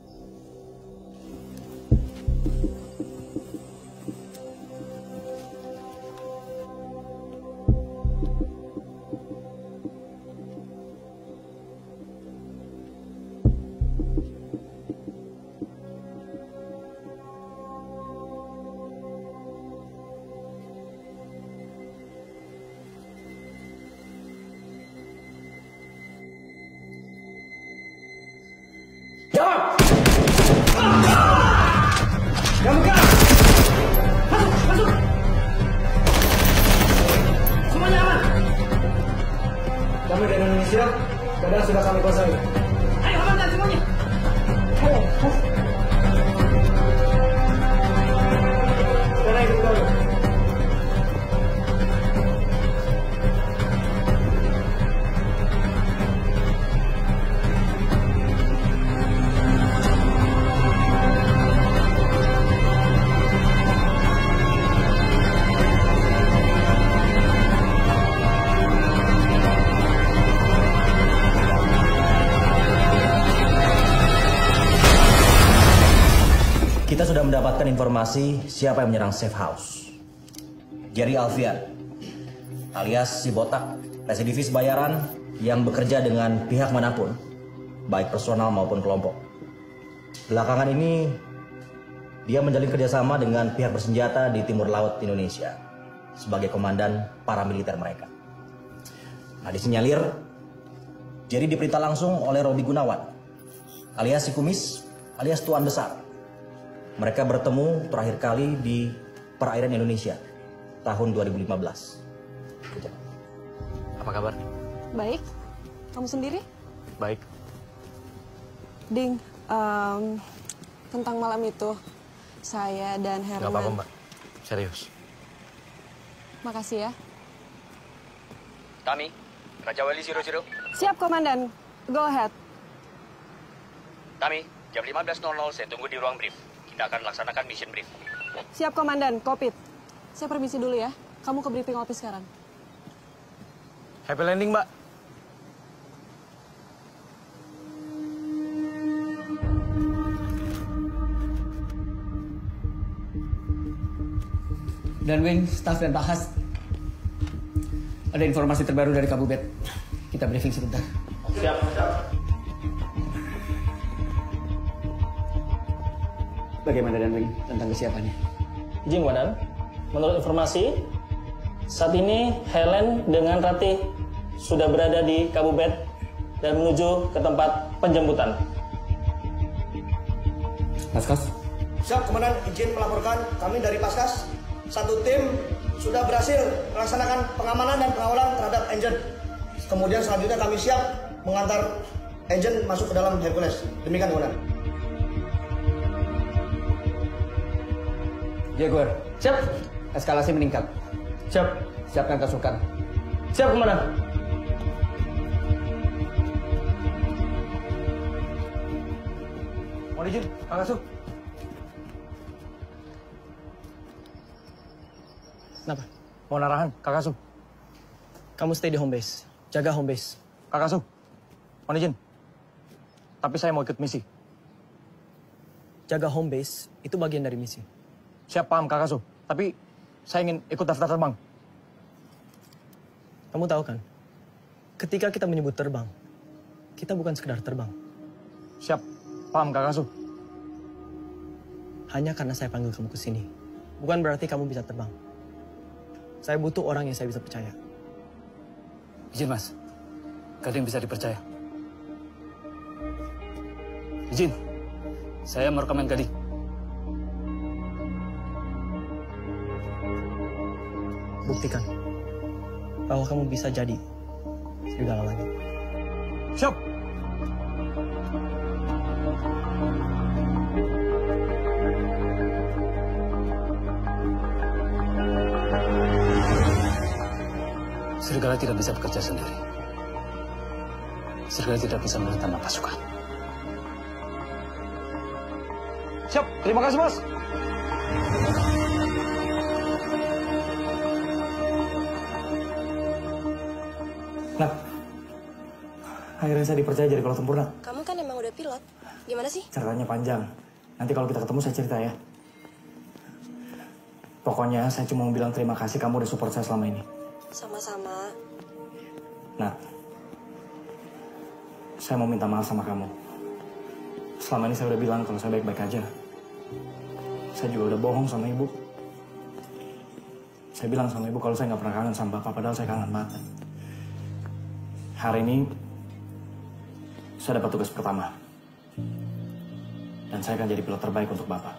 Kami dari Indonesia, keadaan sudah kami kuasai. Ayo, amankan semuanya. Ayo. Sekarang ikut kami. Kita sudah mendapatkan informasi siapa yang menyerang safe house. Jerry Alfian, alias si botak, residivis bayaran yang bekerja dengan pihak manapun, baik personal maupun kelompok. Belakangan ini, dia menjalin kerjasama dengan pihak bersenjata di timur laut Indonesia sebagai komandan paramiliter mereka. Nah, disinyalir, Jerry diperintah langsung oleh Robi Gunawan, alias si kumis, alias Tuan Besar. Mereka bertemu terakhir kali di perairan Indonesia tahun 2015. Apa kabar? Baik. Kamu sendiri? Baik. Ding, tentang malam itu, saya dan Herman... Gak apa-apa, Mbak. Serius. Makasih ya. Kami, Raja Wali 00. Siap, Komandan. Go ahead. Kami, jam 15.00 saya tunggu di ruang brief. Kita akan laksanakan mission brief. Siap, Komandan. Kopit. Saya permisi dulu ya. Kamu ke briefing office sekarang. Happy landing, Mbak. Dan Wing, staff dan Pak Has. Ada informasi terbaru dari Kabubet. Kita briefing sebentar. Siap, siap. Bagaimana Dan Wing tentang kesiapannya? Izin, Komandan. Menurut informasi, saat ini Helen dengan Ratih sudah berada di Kabubet dan menuju ke tempat penjemputan. Paskas? Siap, Komandan. Izin melaporkan kami dari Paskas. Satu tim sudah berhasil melaksanakan pengamanan dan pengawalan terhadap Agent. Kemudian selanjutnya kami siap mengantar Agent masuk ke dalam Hercules. Demikian, Komandan. Jaguar. Siap. Eskalasi meningkat. Siap. Siapkan pasukan. Siap, Komandan. Mohon izin, Kang Asuh. Kenapa? Mohon arahan, Kak Asuh. Kamu stay di home base. Jaga home base. Kak Asuh, mohon izin. Tapi saya mau ikut misi. Jaga home base itu bagian dari misi. Siap, paham Kak Asuh. Tapi saya ingin ikut daftar terbang. Kamu tahu kan? Ketika kita menyebut terbang, kita bukan sekedar terbang. Siap, paham Kak Asuh. Hanya karena saya panggil kamu ke sini, bukan berarti kamu bisa terbang. Saya butuh orang yang saya bisa percaya. Izin, Mas. Gading bisa dipercaya. Izin, saya merekam Gading. Buktikan bahwa kamu bisa jadi serigala lagi. Siap. Serigala tidak bisa bekerja sendiri. Serigala tidak bisa melihat tanpa pasukan. Siap, terima kasih bos. Nah, akhirnya saya dipercaya jadi pilot sempurna. Kamu kan emang udah pilot. Gimana sih? Ceritanya panjang. Nanti kalau kita ketemu saya cerita ya. Pokoknya saya cuma mau bilang terima kasih kamu udah support saya selama ini. Sama-sama. Nah, saya mau minta maaf sama kamu. Selama ini saya udah bilang kalau saya baik-baik aja. Saya juga udah bohong sama ibu. Saya bilang sama ibu kalau saya nggak pernah kangen sama bapak, padahal saya kangen banget. Hari ini, saya dapat tugas pertama. Dan saya akan jadi pilot terbaik untuk bapak.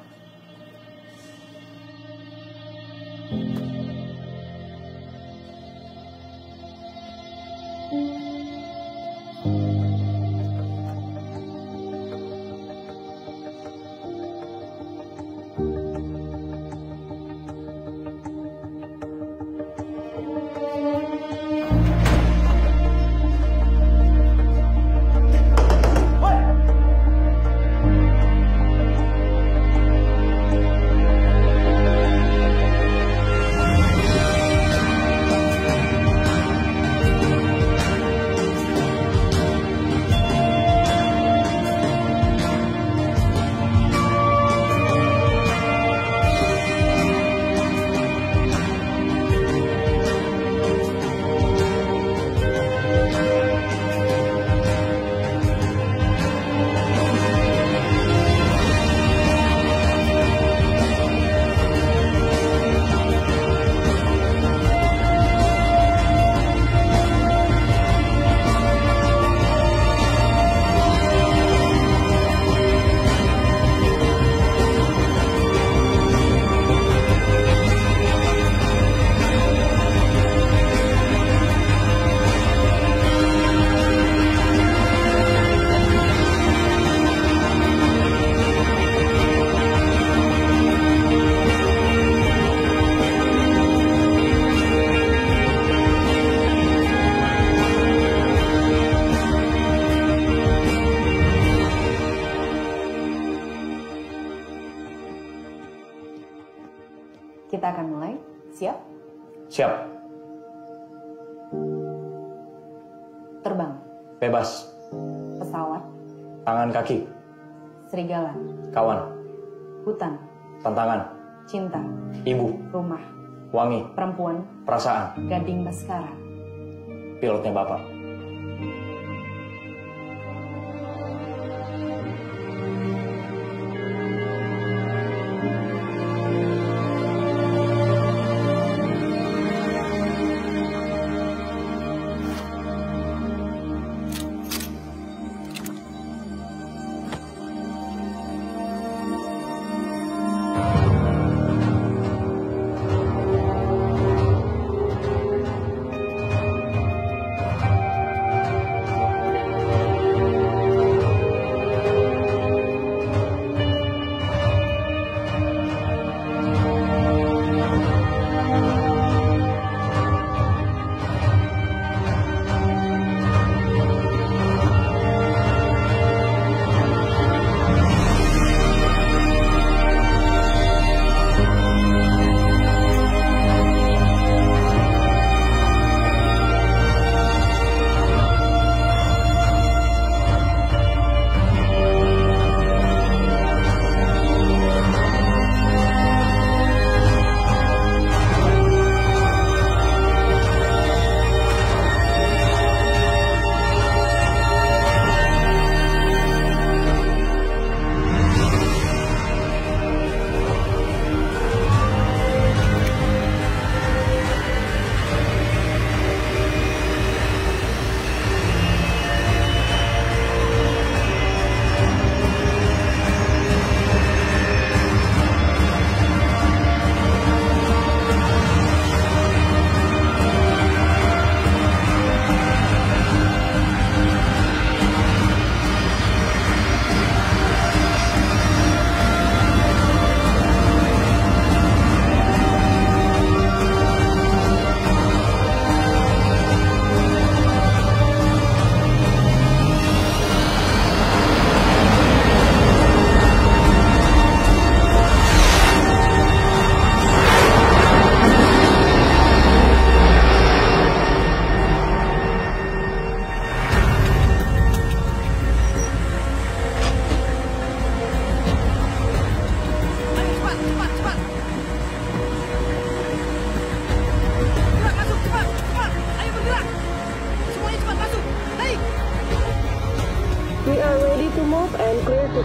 Kita akan mulai. Siap? Siap. Terbang. Bebas. Pesawat. Tangan kaki. Serigala. Kawan. Hutan. Tantangan. Cinta. Ibu. Rumah. Wangi. Perempuan. Perasaan. Gading Baskara. Pilotnya Bapak.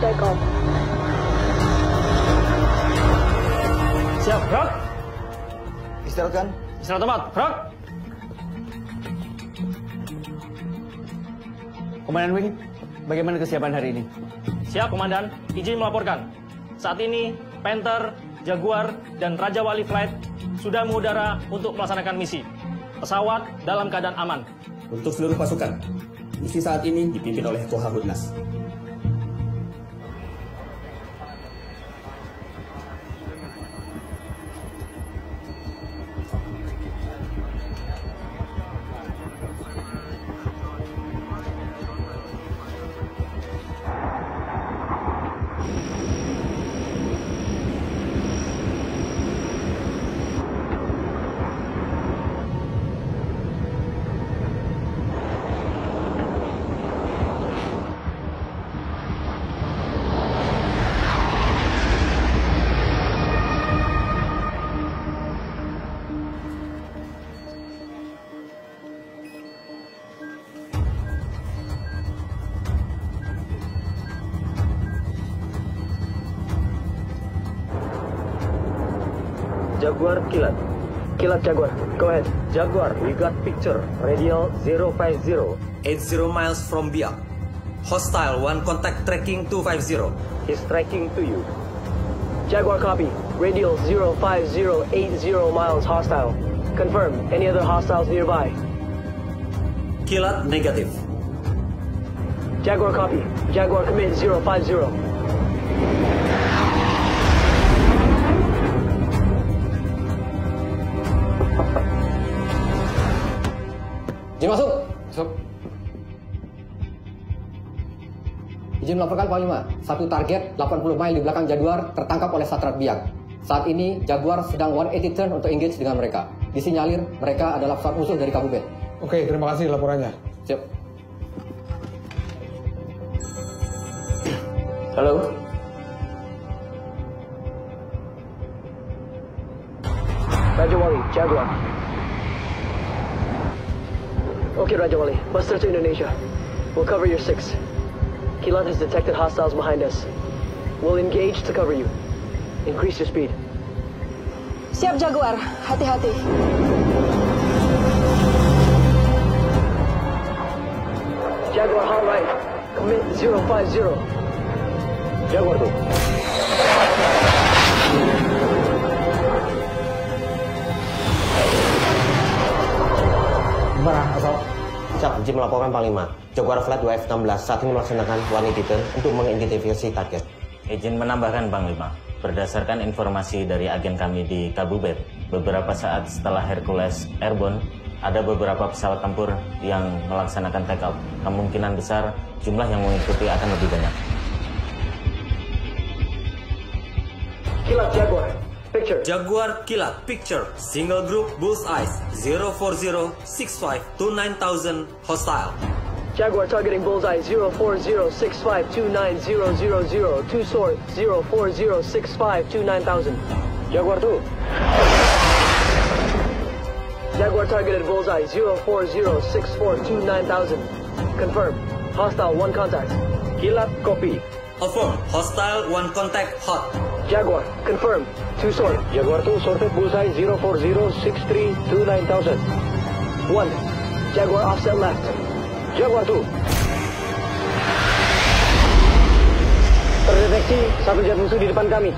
take off. Siap, gerak. Istirahatkan. Istirahat tempat, gerak. Komandan Wing, bagaimana kesiapan hari ini? Siap, Komandan. Izin melaporkan. Saat ini, Panther, Jaguar, dan Raja Wali Flight sudah mengudara untuk melaksanakan misi. Pesawat dalam keadaan aman. Untuk seluruh pasukan, misi saat ini dipimpin oleh Koha Hudnas. Jaguar, Kilat. Kilat, Jaguar. Go ahead. Jaguar, we got picture. Radial 050. 80 miles from Biak. Hostile, one contact tracking 250. He's tracking to you. Jaguar, copy. Radial 050, 80 miles hostile. Confirm. Any other hostiles nearby? Kilat, negative. Jaguar, copy. Jaguar, commit 050. Izin masuk. Masuk. Izin melaporkan Panglima. Satu target 80 mile di belakang Jaguar tertangkap oleh Satrat Biak. Saat ini Jaguar sedang 180 turn untuk engage dengan mereka. Disinyalir mereka adalah pesawat musuh dari Kabubet. Oke, terima kasih laporannya. Siap. Halo. Raja Wali, Jaguar. Okay, Raja Wali. Buster to Indonesia. We'll cover your 6. Kilat has detected hostiles behind us. We'll engage to cover you. Increase your speed. Siap, Jaguar. Hati-hati. Jaguar, hard right. Commit 050. Jaguar tuh. Gimana, Asal? Siap, izin melaporkan Panglima. Jaguar Flight WF-16 saat ini melaksanakan 180 turn untuk mengidentifikasi target. Izin menambahkan Panglima, berdasarkan informasi dari agen kami di Kabubet, beberapa saat setelah Hercules airborne, ada beberapa pesawat tempur yang melaksanakan take-off. Kemungkinan besar jumlah yang mengikuti akan lebih banyak. Kilat, Jaguar. Picture. Jaguar, Kilat, picture. Single group, bullseyes. 0406529,000 hostile. Jaguar targeting bullseye 0406529,000. Two sword 0406529,000. Jaguar 2. Jaguar targeted bullseye 0406429,000. Confirm. Hostile 1 contact. Kilat, copy. Affirm. Hostile 1 contact hot. Jaguar, confirm. 2 sword. Jaguar 2 sorted bullseye 0406329,000. 1. Jaguar offset left. Jaguar 2. Terdeteksi satu jet musuh di depan kami.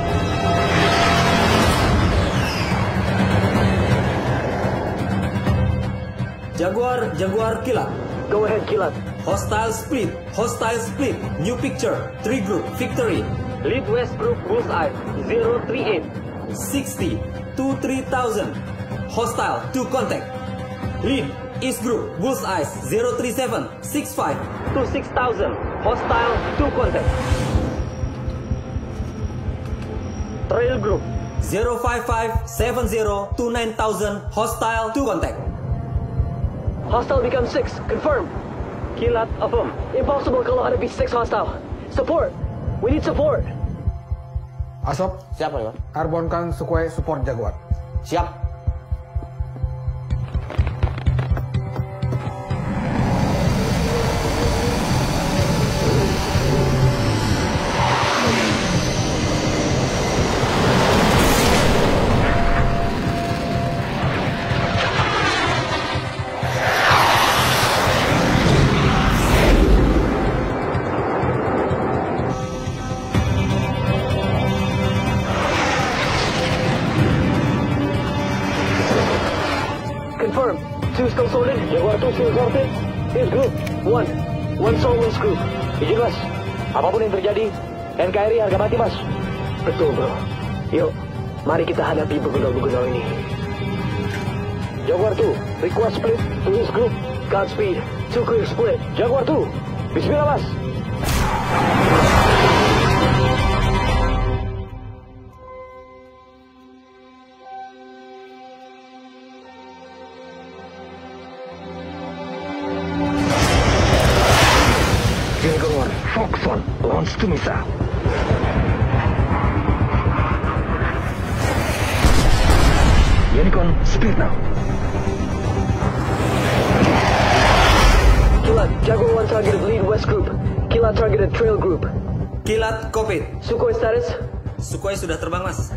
Jaguar, Kilat. Go ahead, Kilat. Hostile split. New picture. 3 group, victory. Lead west group bullseye 038. 60 to 3,000. Hostile 2 contact. Lead east group bullseyes 037 65 to 6,000. Hostile 2 contact. Trail group 055 70 to 9,000. Hostile 2 contact. Hostile becomes 6. Confirm. Kilat, affirm. Impossible kalau hadapi 6 hostile. Support. We need support. Asop. Siap, Pak. Airborne-kan Sukhoi support Jaguar. Siap. confirm. 2 still sorted. Jaguar 2 still sorted. Here's group 1. 1 soul wins group. Izin mas, apapun yang terjadi, NKRI harga mati mas. Betul bro. Yuk, mari kita hadapi begunau-begunau ini. Jaguar 2, request split to this group. Godspeed. 2 clear split. Jaguar 2, bismillah mas. Jaguar, Foxon, launch to missile. Unicorn, speed now. Kilat, Jaguar 1 targeted lead west group. Kilat targeted trail group. Kilat, copy. Sukhoi status? Sukhoi sudah terbang, Mas.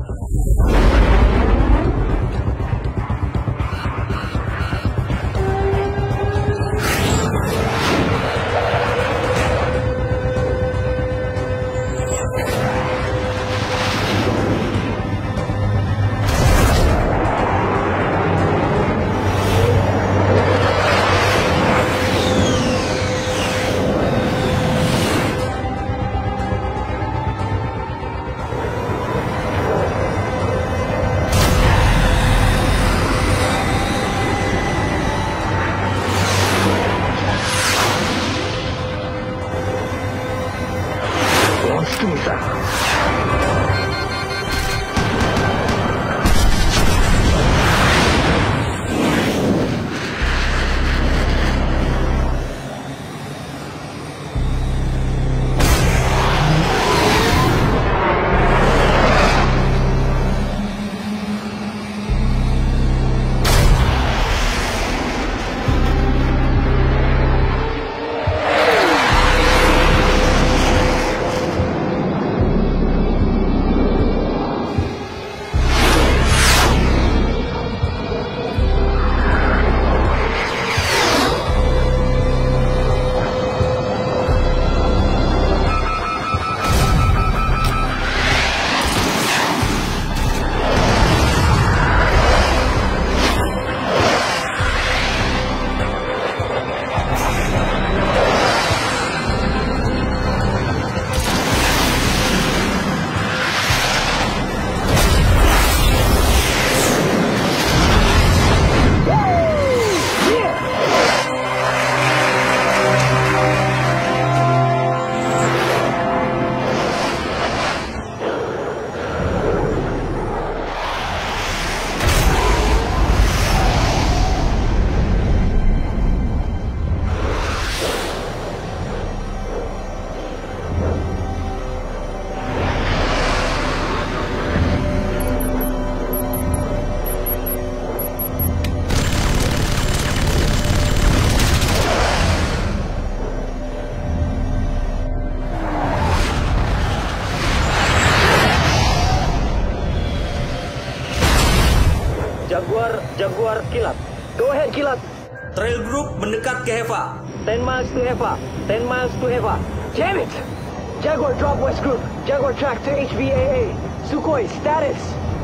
Jaguar Kilat. Go ahead Kilat. Trail group mendekat ke Heva. 10 miles to Heva. 10 miles to Heva. Damn it! Jaguar drop west group. Jaguar track to HVAA. Sukhoi status.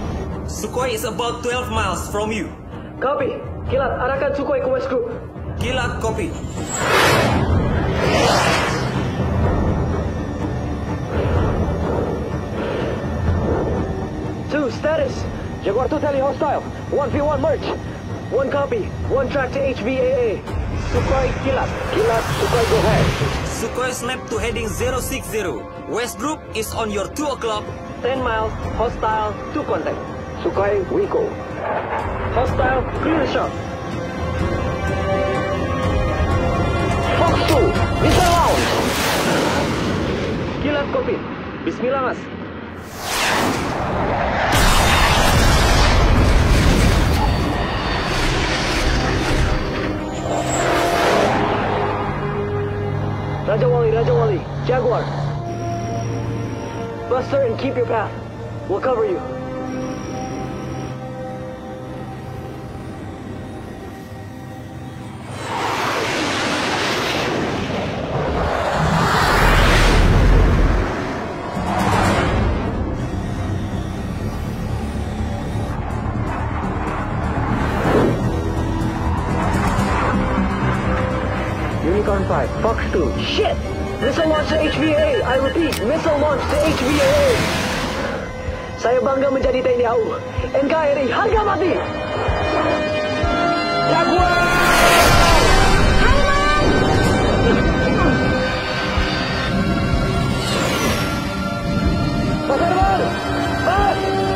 Sukhoi is about 12 miles from you. Copy. Kilat, arahkan Sukhoi ke west group. Kilat, copy. Two status. Jaguar 2 tally hostile. 1v1 merge. 1 copy. 1 track to HVAA. Sukhoi Kilat. Kilat, Sukhoi go ahead. Sukhoi snap to heading 060. West group is on your 2 o'clock. 10 miles. Hostile. 2 contact. Sukhoi, we go. Hostile, clear shot. Fox 2, missile launch. Kilat copy. Bismillah mas. Raja Wali, Jaguar. Buster and keep your path. We'll cover you. 5, Fox 2. Shit! Missile launch to HVA. I repeat, missile launch to HVA. Saya bangga menjadi TNI AU. NKRI, harga mati! Jaguar! Mas Herman! Mas!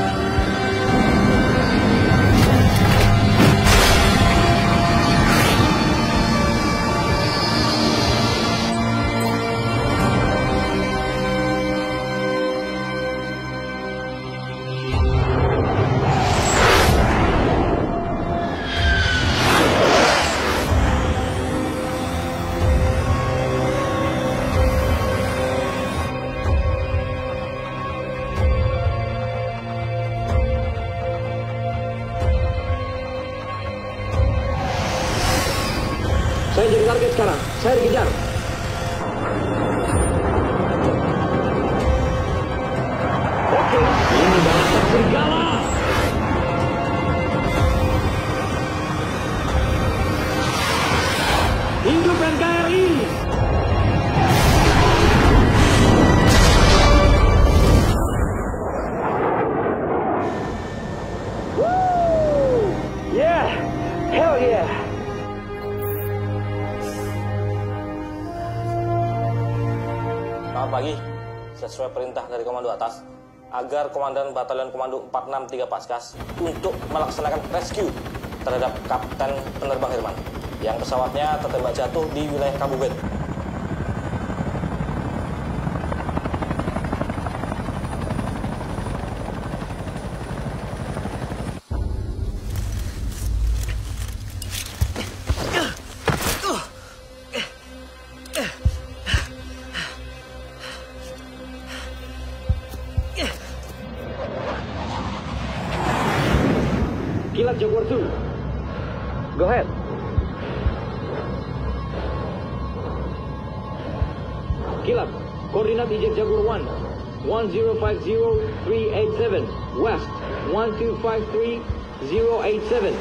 Saya jadi target sekarang. Saya dikejar. Oke, ini balapan serigala. Hidup NKRI. Woo! Yeah, hell yeah. Selamat pagi, sesuai perintah dari komando atas, agar Komandan Batalion Komando 463 Paskas untuk melaksanakan rescue terhadap Kapten Penerbang Herman yang pesawatnya tertembak jatuh di wilayah Kabubet. Kilat Jaguar 2. Go ahead. Kilat, koordinat eject Jaguar 1. 1050387 West 1253087.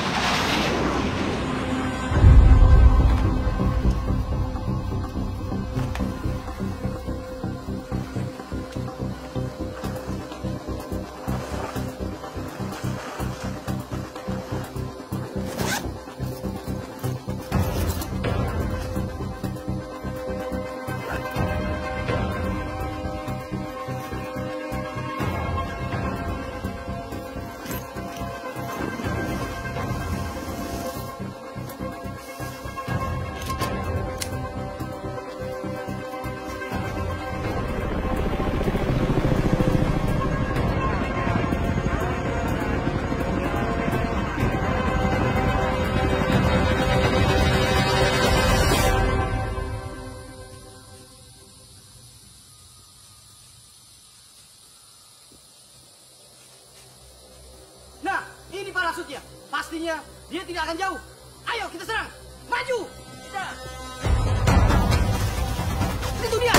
Nah, ini parasutnya. Pastinya dia tidak akan jauh. Ayo kita serang. Maju. Itu dia.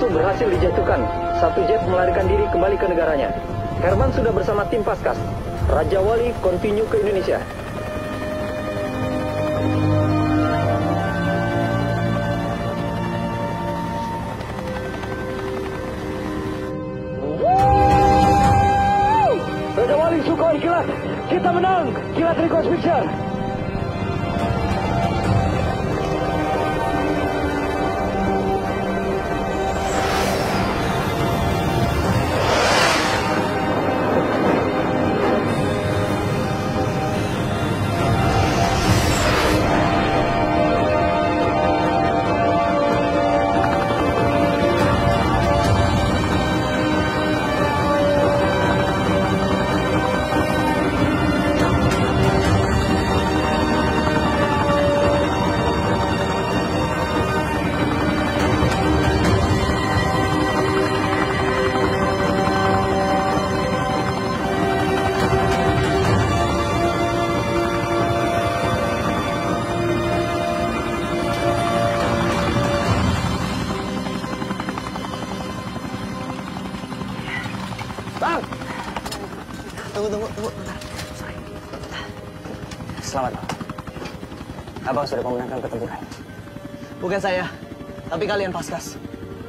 musuh berhasil dijatuhkan. Satu jet melarikan diri kembali ke negaranya. Herman sudah bersama tim Paskas. Raja Wali continue ke Indonesia. Raja Wali Sukhoi Kilat, kita menang. Kilat request picture. Tunggu. Selamat. Abang sudah memenangkan pertempuran. Bukan saya, tapi kalian Paskas.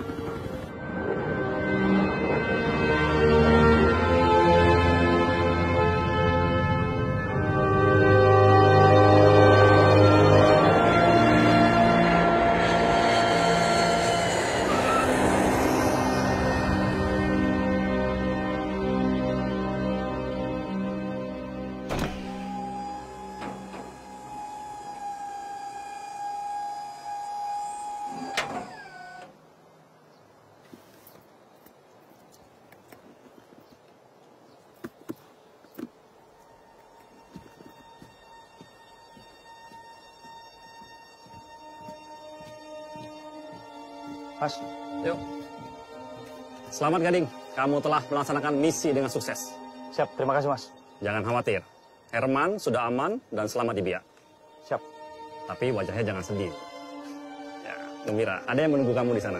Pas, yuk. Selamat Gading, kamu telah melaksanakan misi dengan sukses. Siap, terima kasih Mas. Jangan khawatir, Herman sudah aman dan selamat di biak. Siap. Tapi wajahnya jangan sedih. Ya, gembira, ada yang menunggu kamu di sana.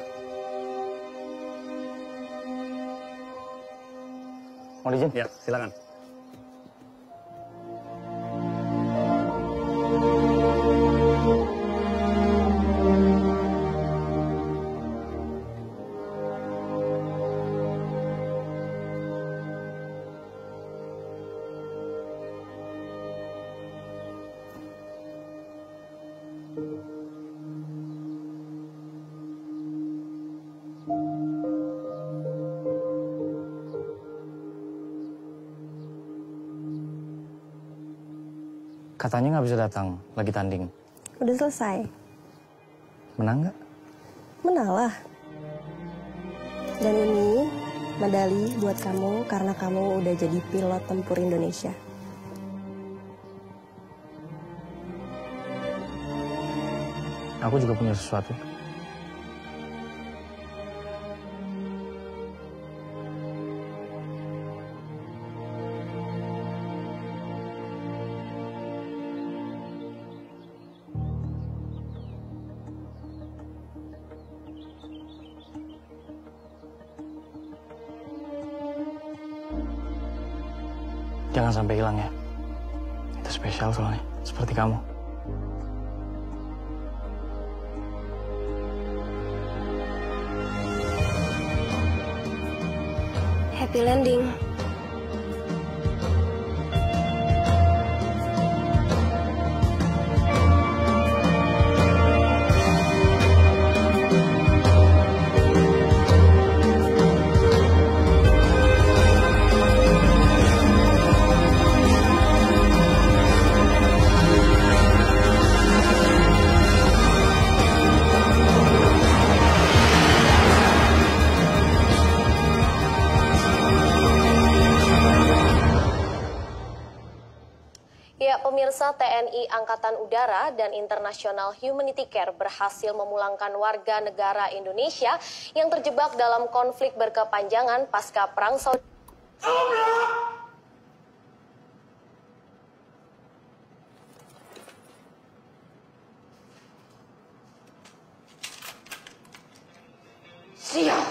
Mau izin? Ya, silakan. Katanya nggak bisa datang, lagi tanding. Udah selesai. Menang nggak? Menang lah. Dan ini medali buat kamu karena kamu udah jadi pilot tempur Indonesia. Aku juga punya sesuatu. Jangan sampai hilang ya. Itu spesial soalnya, seperti kamu. Happy landing. Pemirsa, TNI Angkatan Udara dan International Humanity Care berhasil memulangkan warga negara Indonesia yang terjebak dalam konflik berkepanjangan pasca Perang Saudi. Siap.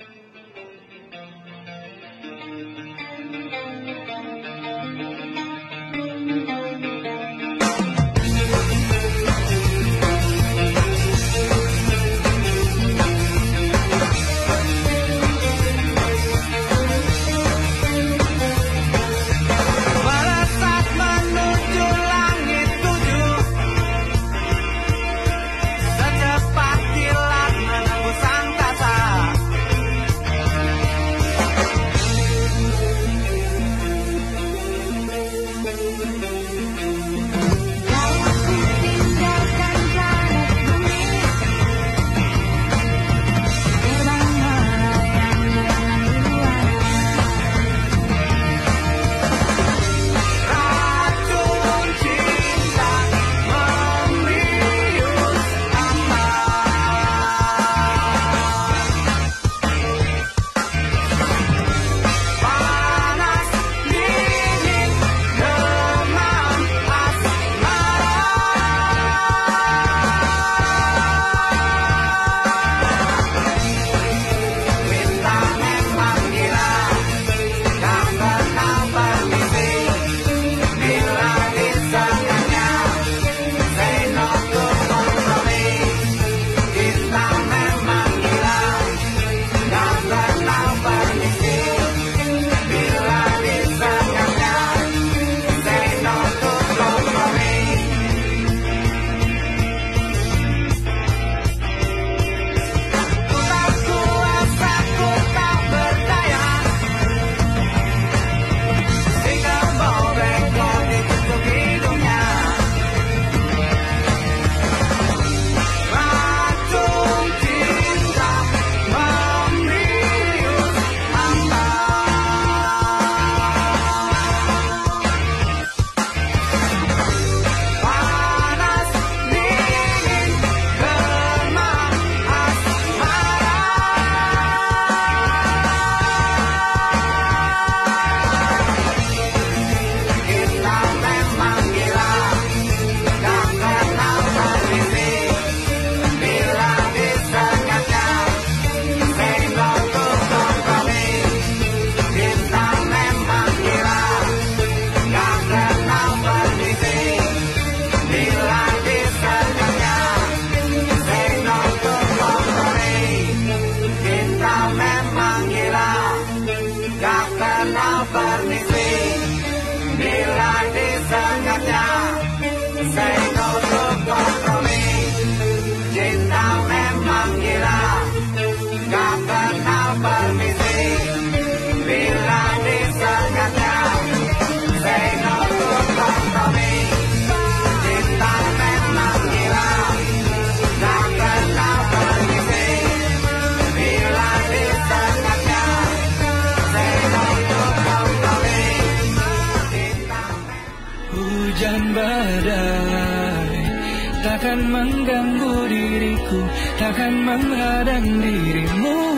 Hujan badai takkan mengganggu diriku, takkan menghadang dirimu.